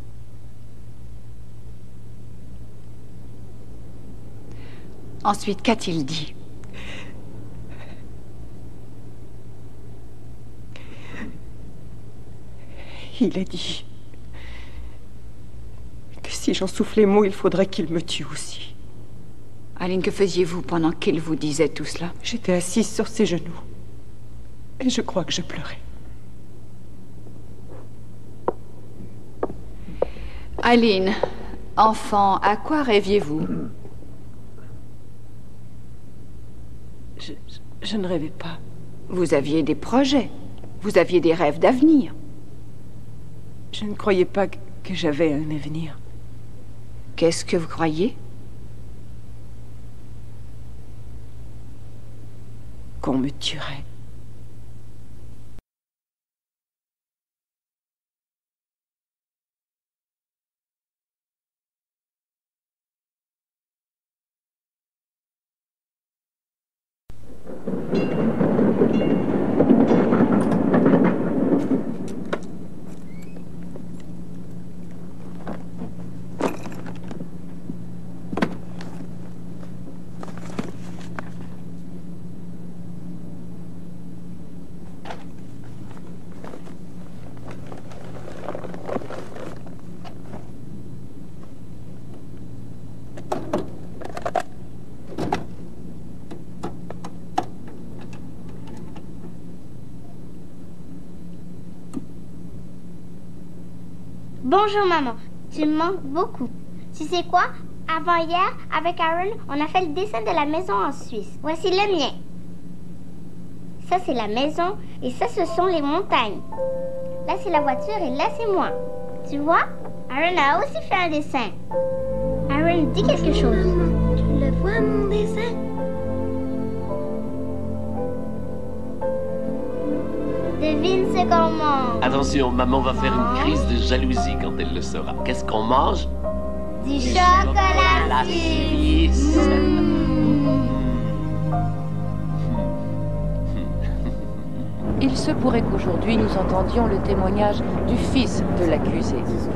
S16: Ensuite, qu'a-t-il dit?
S6: Il a dit que si j'en soufflais mot, il faudrait qu'il me tue aussi.
S16: Aline, que faisiez-vous pendant qu'il vous disait tout cela?
S6: J'étais assise sur ses genoux. Et je crois que je pleurais.
S16: Aline, enfant, à quoi rêviez-vous?
S6: Je ne rêvais pas.
S16: Vous aviez des projets. Vous aviez des rêves d'avenir.
S6: Je ne croyais pas que j'avais un avenir.
S16: Qu'est-ce que vous croyez?
S6: Qu'on me tuerait.
S8: Bonjour maman, tu me manques beaucoup. Tu sais quoi? Avant-hier, avec Aaron, on a fait le dessin de la maison en Suisse. Voici le mien. Ça, c'est la maison, et ça, ce sont les montagnes. Là, c'est la voiture, et là, c'est moi. Tu vois? Aaron a aussi fait un dessin. Aaron, dis quelque chose. Tu le vois, mon dessin? Devine ce qu'on mange.
S9: Attention, maman va faire une crise de jalousie quand elle le saura. Qu'est-ce qu'on mange?
S8: Du chocolat suisse.
S19: Il se pourrait qu'aujourd'hui nous entendions le témoignage du fils de l'accusé.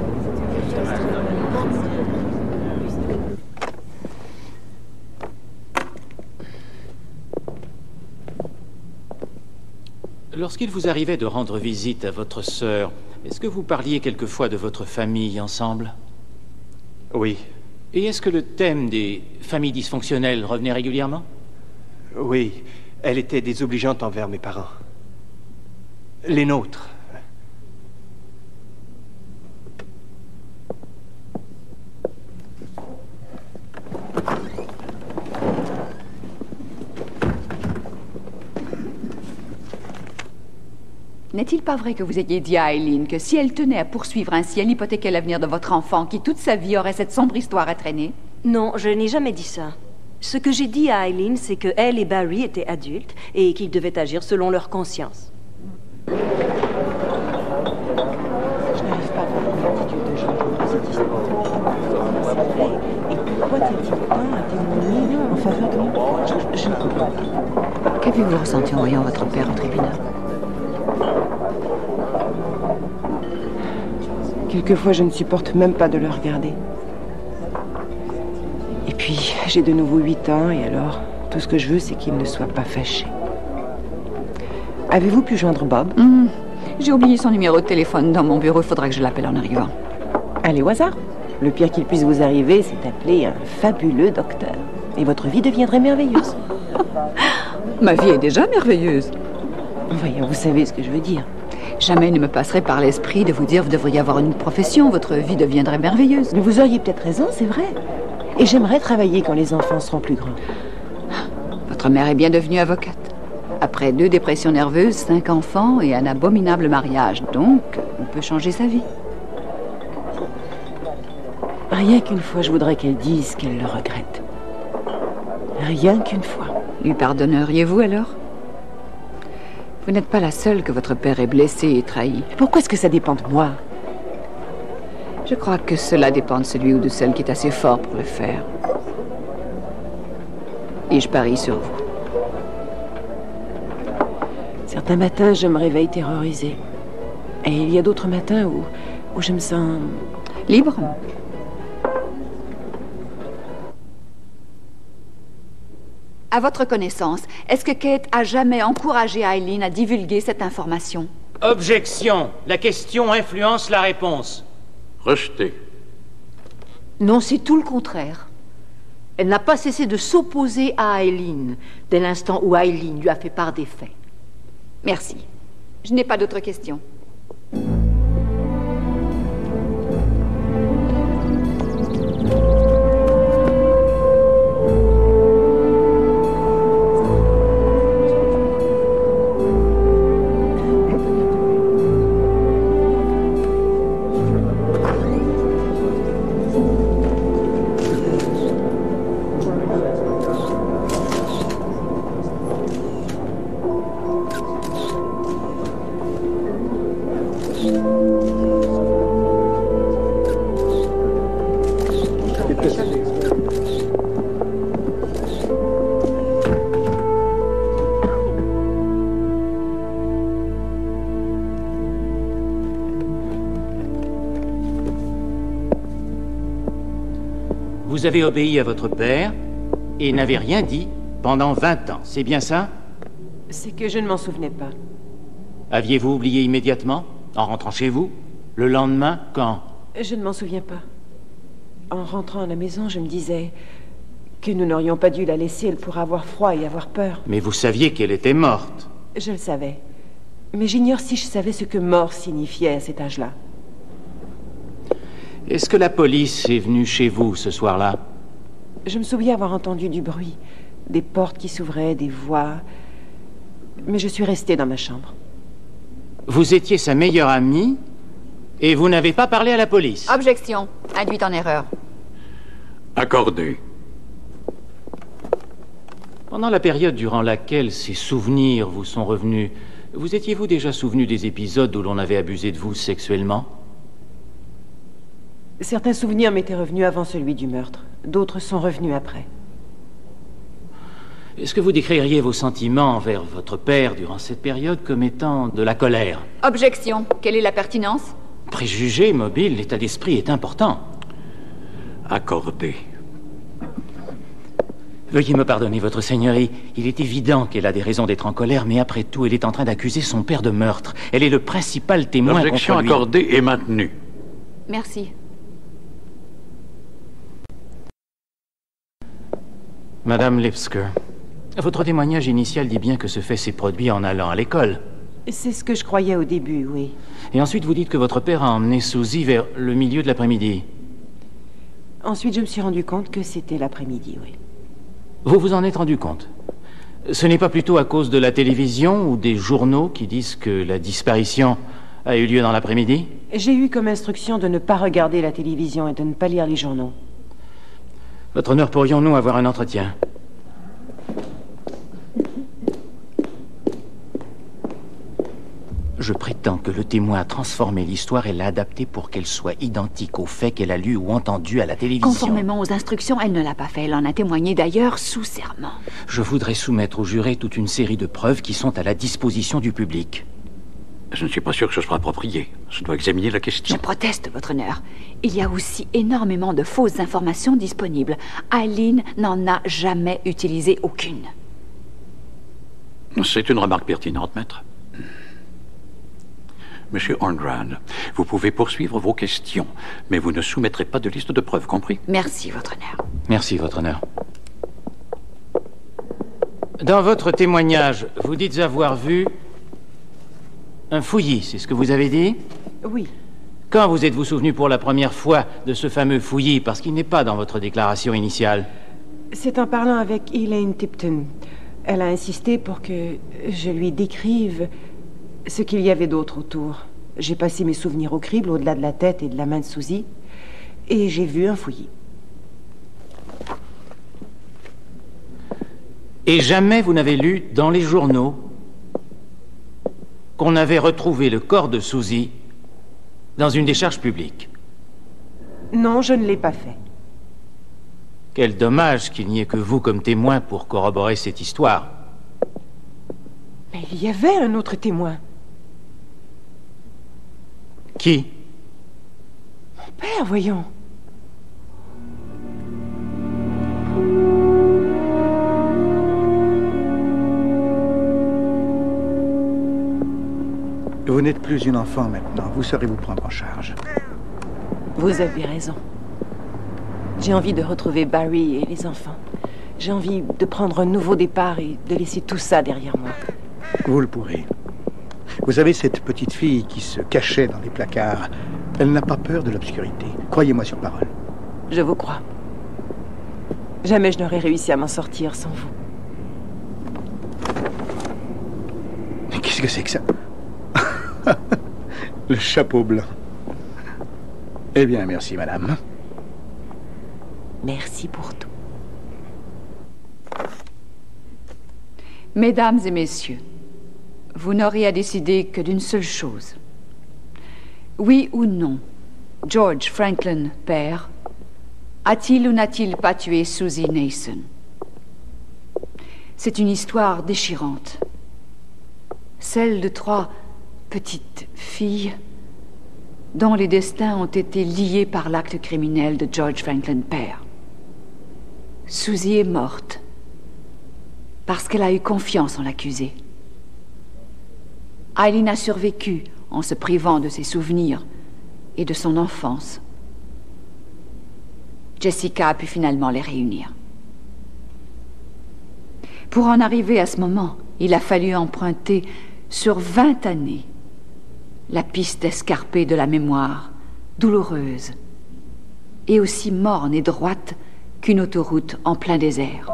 S18: Lorsqu'il vous arrivait de rendre visite à votre sœur, est-ce que vous parliez quelquefois de votre famille ensemble?
S13: Oui.
S18: Et est-ce que le thème des familles dysfonctionnelles revenait régulièrement?
S12: Oui, elle était désobligeante envers mes parents. Les nôtres.
S16: N'est-il pas vrai que vous ayez dit à Eileen que si elle tenait à poursuivre ainsi, elle hypothéquait l'avenir de votre enfant, qui toute sa vie aurait cette sombre histoire à traîner?
S11: Non, je n'ai jamais dit ça. Ce que j'ai dit à Eileen, c'est que elle et Barry étaient adultes et qu'ils devaient agir selon leur conscience.
S6: Je n'arrive pas à comprendre l'attitude de Jean dans cette histoire. Et pourquoi tient-il tant à témoigner en faveur de moi? Je ne comprends pas.
S5: Qu'avez-vous ressenti en voyant votre père au tribunal?
S6: Quelquefois, je ne supporte même pas de le regarder. Et puis, j'ai de nouveau 8 ans, et alors, tout ce que je veux, c'est qu'il ne soit pas fâché. Avez-vous pu joindre Bob?
S16: J'ai oublié son numéro de téléphone dans mon bureau, il faudra que je l'appelle en arrivant.
S6: Allez au hasard. Le pire qu'il puisse vous arriver, c'est d'appeler un fabuleux docteur. Et votre vie deviendrait merveilleuse.
S16: Ma vie est déjà merveilleuse.
S6: Voyons, vous savez ce que je veux dire.
S16: Jamais il ne me passerait par l'esprit de vous dire vous devriez avoir une profession, votre vie deviendrait merveilleuse.
S6: Mais vous auriez peut-être raison, c'est vrai. Et j'aimerais travailler quand les enfants seront plus grands.
S16: Votre mère est bien devenue avocate. Après 2 dépressions nerveuses, 5 enfants et un abominable mariage. Donc, on peut changer sa vie.
S6: Rien qu'une fois, je voudrais qu'elle dise qu'elle le regrette. Rien qu'une fois.
S16: Lui pardonneriez-vous alors? Vous n'êtes pas la seule que votre père est blessé et trahi.
S6: Pourquoi est-ce que ça dépend de moi?
S16: Je crois que cela dépend de celui ou de celle qui est assez fort pour le faire. Et je parie sur vous.
S6: Certains matins, je me réveille terrorisée. Et il y a d'autres matins où je me sens...
S16: libre? À votre connaissance, est-ce que Kate a jamais encouragé Eileen à divulguer cette information?
S18: Objection. La question influence la réponse.
S4: Rejeté.
S7: Non, c'est tout le contraire. Elle n'a pas cessé de s'opposer à Eileen dès l'instant où Eileen lui a fait part des faits.
S16: Merci. Je n'ai pas d'autres questions.
S18: Vous avez obéi à votre père et n'avez rien dit pendant 20 ans, c'est bien ça?
S6: C'est que je ne m'en souvenais pas.
S18: Aviez-vous oublié immédiatement, en rentrant chez vous? Le lendemain, quand?
S6: Je ne m'en souviens pas. En rentrant à la maison, je me disais que nous n'aurions pas dû la laisser, elle pourrait avoir froid et avoir peur.
S18: Mais vous saviez qu'elle était morte.
S6: Je le savais. Mais j'ignore si je savais ce que mort signifiait à cet âge-là.
S18: Est-ce que la police est venue chez vous ce soir-là?
S6: Je me souviens avoir entendu du bruit, des portes qui s'ouvraient, des voix. Mais je suis restée dans ma chambre.
S18: Vous étiez sa meilleure amie et vous n'avez pas parlé à la police.
S16: Objection. Induite en erreur.
S4: Accordé.
S18: Pendant la période durant laquelle ces souvenirs vous sont revenus, vous étiez-vous déjà souvenu des épisodes où l'on avait abusé de vous sexuellement?
S6: Certains souvenirs m'étaient revenus avant celui du meurtre. D'autres sont revenus après.
S18: Est-ce que vous décririez vos sentiments envers votre père durant cette période comme étant de la colère?
S16: Objection. Quelle est la pertinence?
S18: Préjugé, mobile, l'état d'esprit est important.
S4: Accordé.
S18: Veuillez me pardonner, votre seigneurie. Il est évident qu'elle a des raisons d'être en colère, mais après tout, elle est en train d'accuser son père de meurtre. Elle est le principal témoin contre lui.
S4: L'objection accordée est maintenue.
S16: Merci.
S18: Madame Lipsker, votre témoignage initial dit bien que ce fait s'est produit en allant à l'école.
S6: C'est ce que je croyais au début, oui.
S18: Et ensuite, vous dites que votre père a emmené Susie vers le milieu de l'après-midi.
S6: Ensuite, je me suis rendu compte que c'était l'après-midi, oui.
S18: Vous vous en êtes rendu compte? Ce n'est pas plutôt à cause de la télévision ou des journaux qui disent que la disparition a eu lieu dans l'après-midi?
S6: J'ai eu comme instruction de ne pas regarder la télévision et de ne pas lire les journaux.
S18: Votre honneur, pourrions-nous avoir un entretien? Je prétends que le témoin a transformé l'histoire et l'a adaptée pour qu'elle soit identique aux faits qu'elle a lus ou entendus à la télévision.
S16: Conformément aux instructions, elle ne l'a pas fait. Elle en a témoigné d'ailleurs sous serment.
S18: Je voudrais soumettre au juré toute une série de preuves qui sont à la disposition du public.
S4: Je ne suis pas sûr que ce soit approprié. Je dois examiner la question.
S16: Je proteste, votre honneur. Il y a aussi énormément de fausses informations disponibles. Eileen n'en a jamais utilisé aucune.
S4: C'est une remarque pertinente, maître. Monsieur Hornrad, vous pouvez poursuivre vos questions, mais vous ne soumettrez pas de liste de preuves, compris?
S16: Merci, votre honneur.
S18: Merci, votre honneur. Dans votre témoignage, vous dites avoir vu un fouillis, c'est ce que vous avez dit?
S6: Oui.
S18: Quand vous êtes-vous souvenu pour la première fois de ce fameux fouillis, parce qu'il n'est pas dans votre déclaration initiale?
S6: C'est en parlant avec Elaine Tipton. Elle a insisté pour que je lui décrive ce qu'il y avait d'autre autour. J'ai passé mes souvenirs au crible, au-delà de la tête et de la main de Suzy, et j'ai vu un fouillis.
S18: Et jamais vous n'avez lu dans les journaux qu'on avait retrouvé le corps de Suzy dans une décharge publique?
S6: Non, je ne l'ai pas fait.
S18: Quel dommage qu'il n'y ait que vous comme témoin pour corroborer cette histoire.
S6: Mais il y avait un autre témoin.
S18: Qui?
S6: Mon père, voyons.
S14: Vous n'êtes plus une enfant maintenant. Vous saurez vous prendre en charge.
S6: Vous avez raison. J'ai envie de retrouver Barry et les enfants. J'ai envie de prendre un nouveau départ et de laisser tout ça derrière moi.
S14: Vous le pourrez. Vous avez cette petite fille qui se cachait dans les placards. Elle n'a pas peur de l'obscurité. Croyez-moi sur parole.
S6: Je vous crois. Jamais je n'aurais réussi à m'en sortir sans vous.
S14: Mais qu'est-ce que c'est que ça? Le chapeau blanc. Eh bien, merci, madame.
S6: Merci pour tout.
S16: Mesdames et messieurs, vous n'aurez à décider que d'une seule chose. Oui ou non, George Franklin, père, a-t-il ou n'a-t-il pas tué Suzy Nason? C'est une histoire déchirante. Celle de 3 petites filles dont les destins ont été liés par l'acte criminel de George Franklin, père. Suzy est morte parce qu'elle a eu confiance en l'accusé. Eileen a survécu en se privant de ses souvenirs et de son enfance. Jessica a pu finalement les réunir. Pour en arriver à ce moment, il a fallu emprunter sur 20 années la piste escarpée de la mémoire, douloureuse et aussi morne et droite qu'une autoroute en plein désert.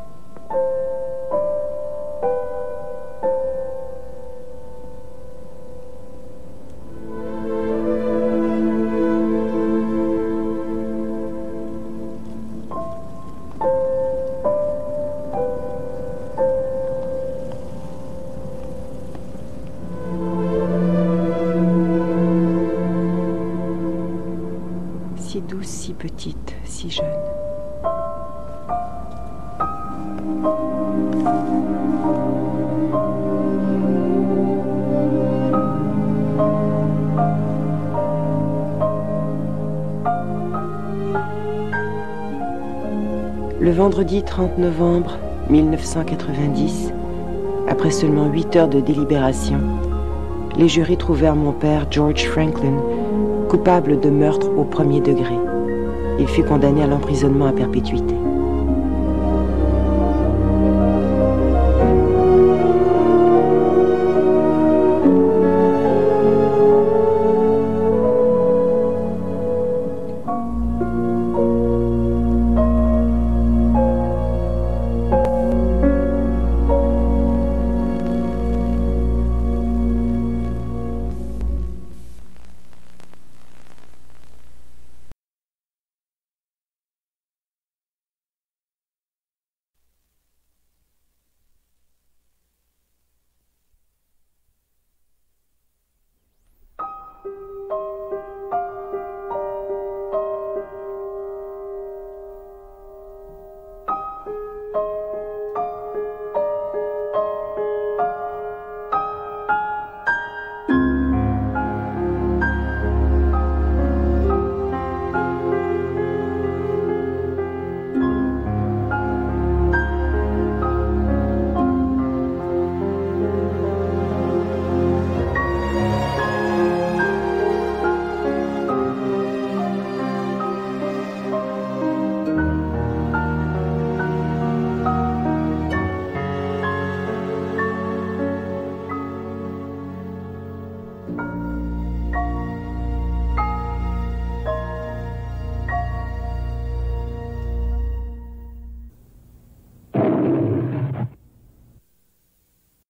S6: Si douce, si petite, si jeune. Le vendredi 30 novembre 1990, après seulement 8 heures de délibération, les jurys trouvèrent mon père, George Franklin, coupable de meurtre au premier degré. Il fut condamné à l'emprisonnement à perpétuité.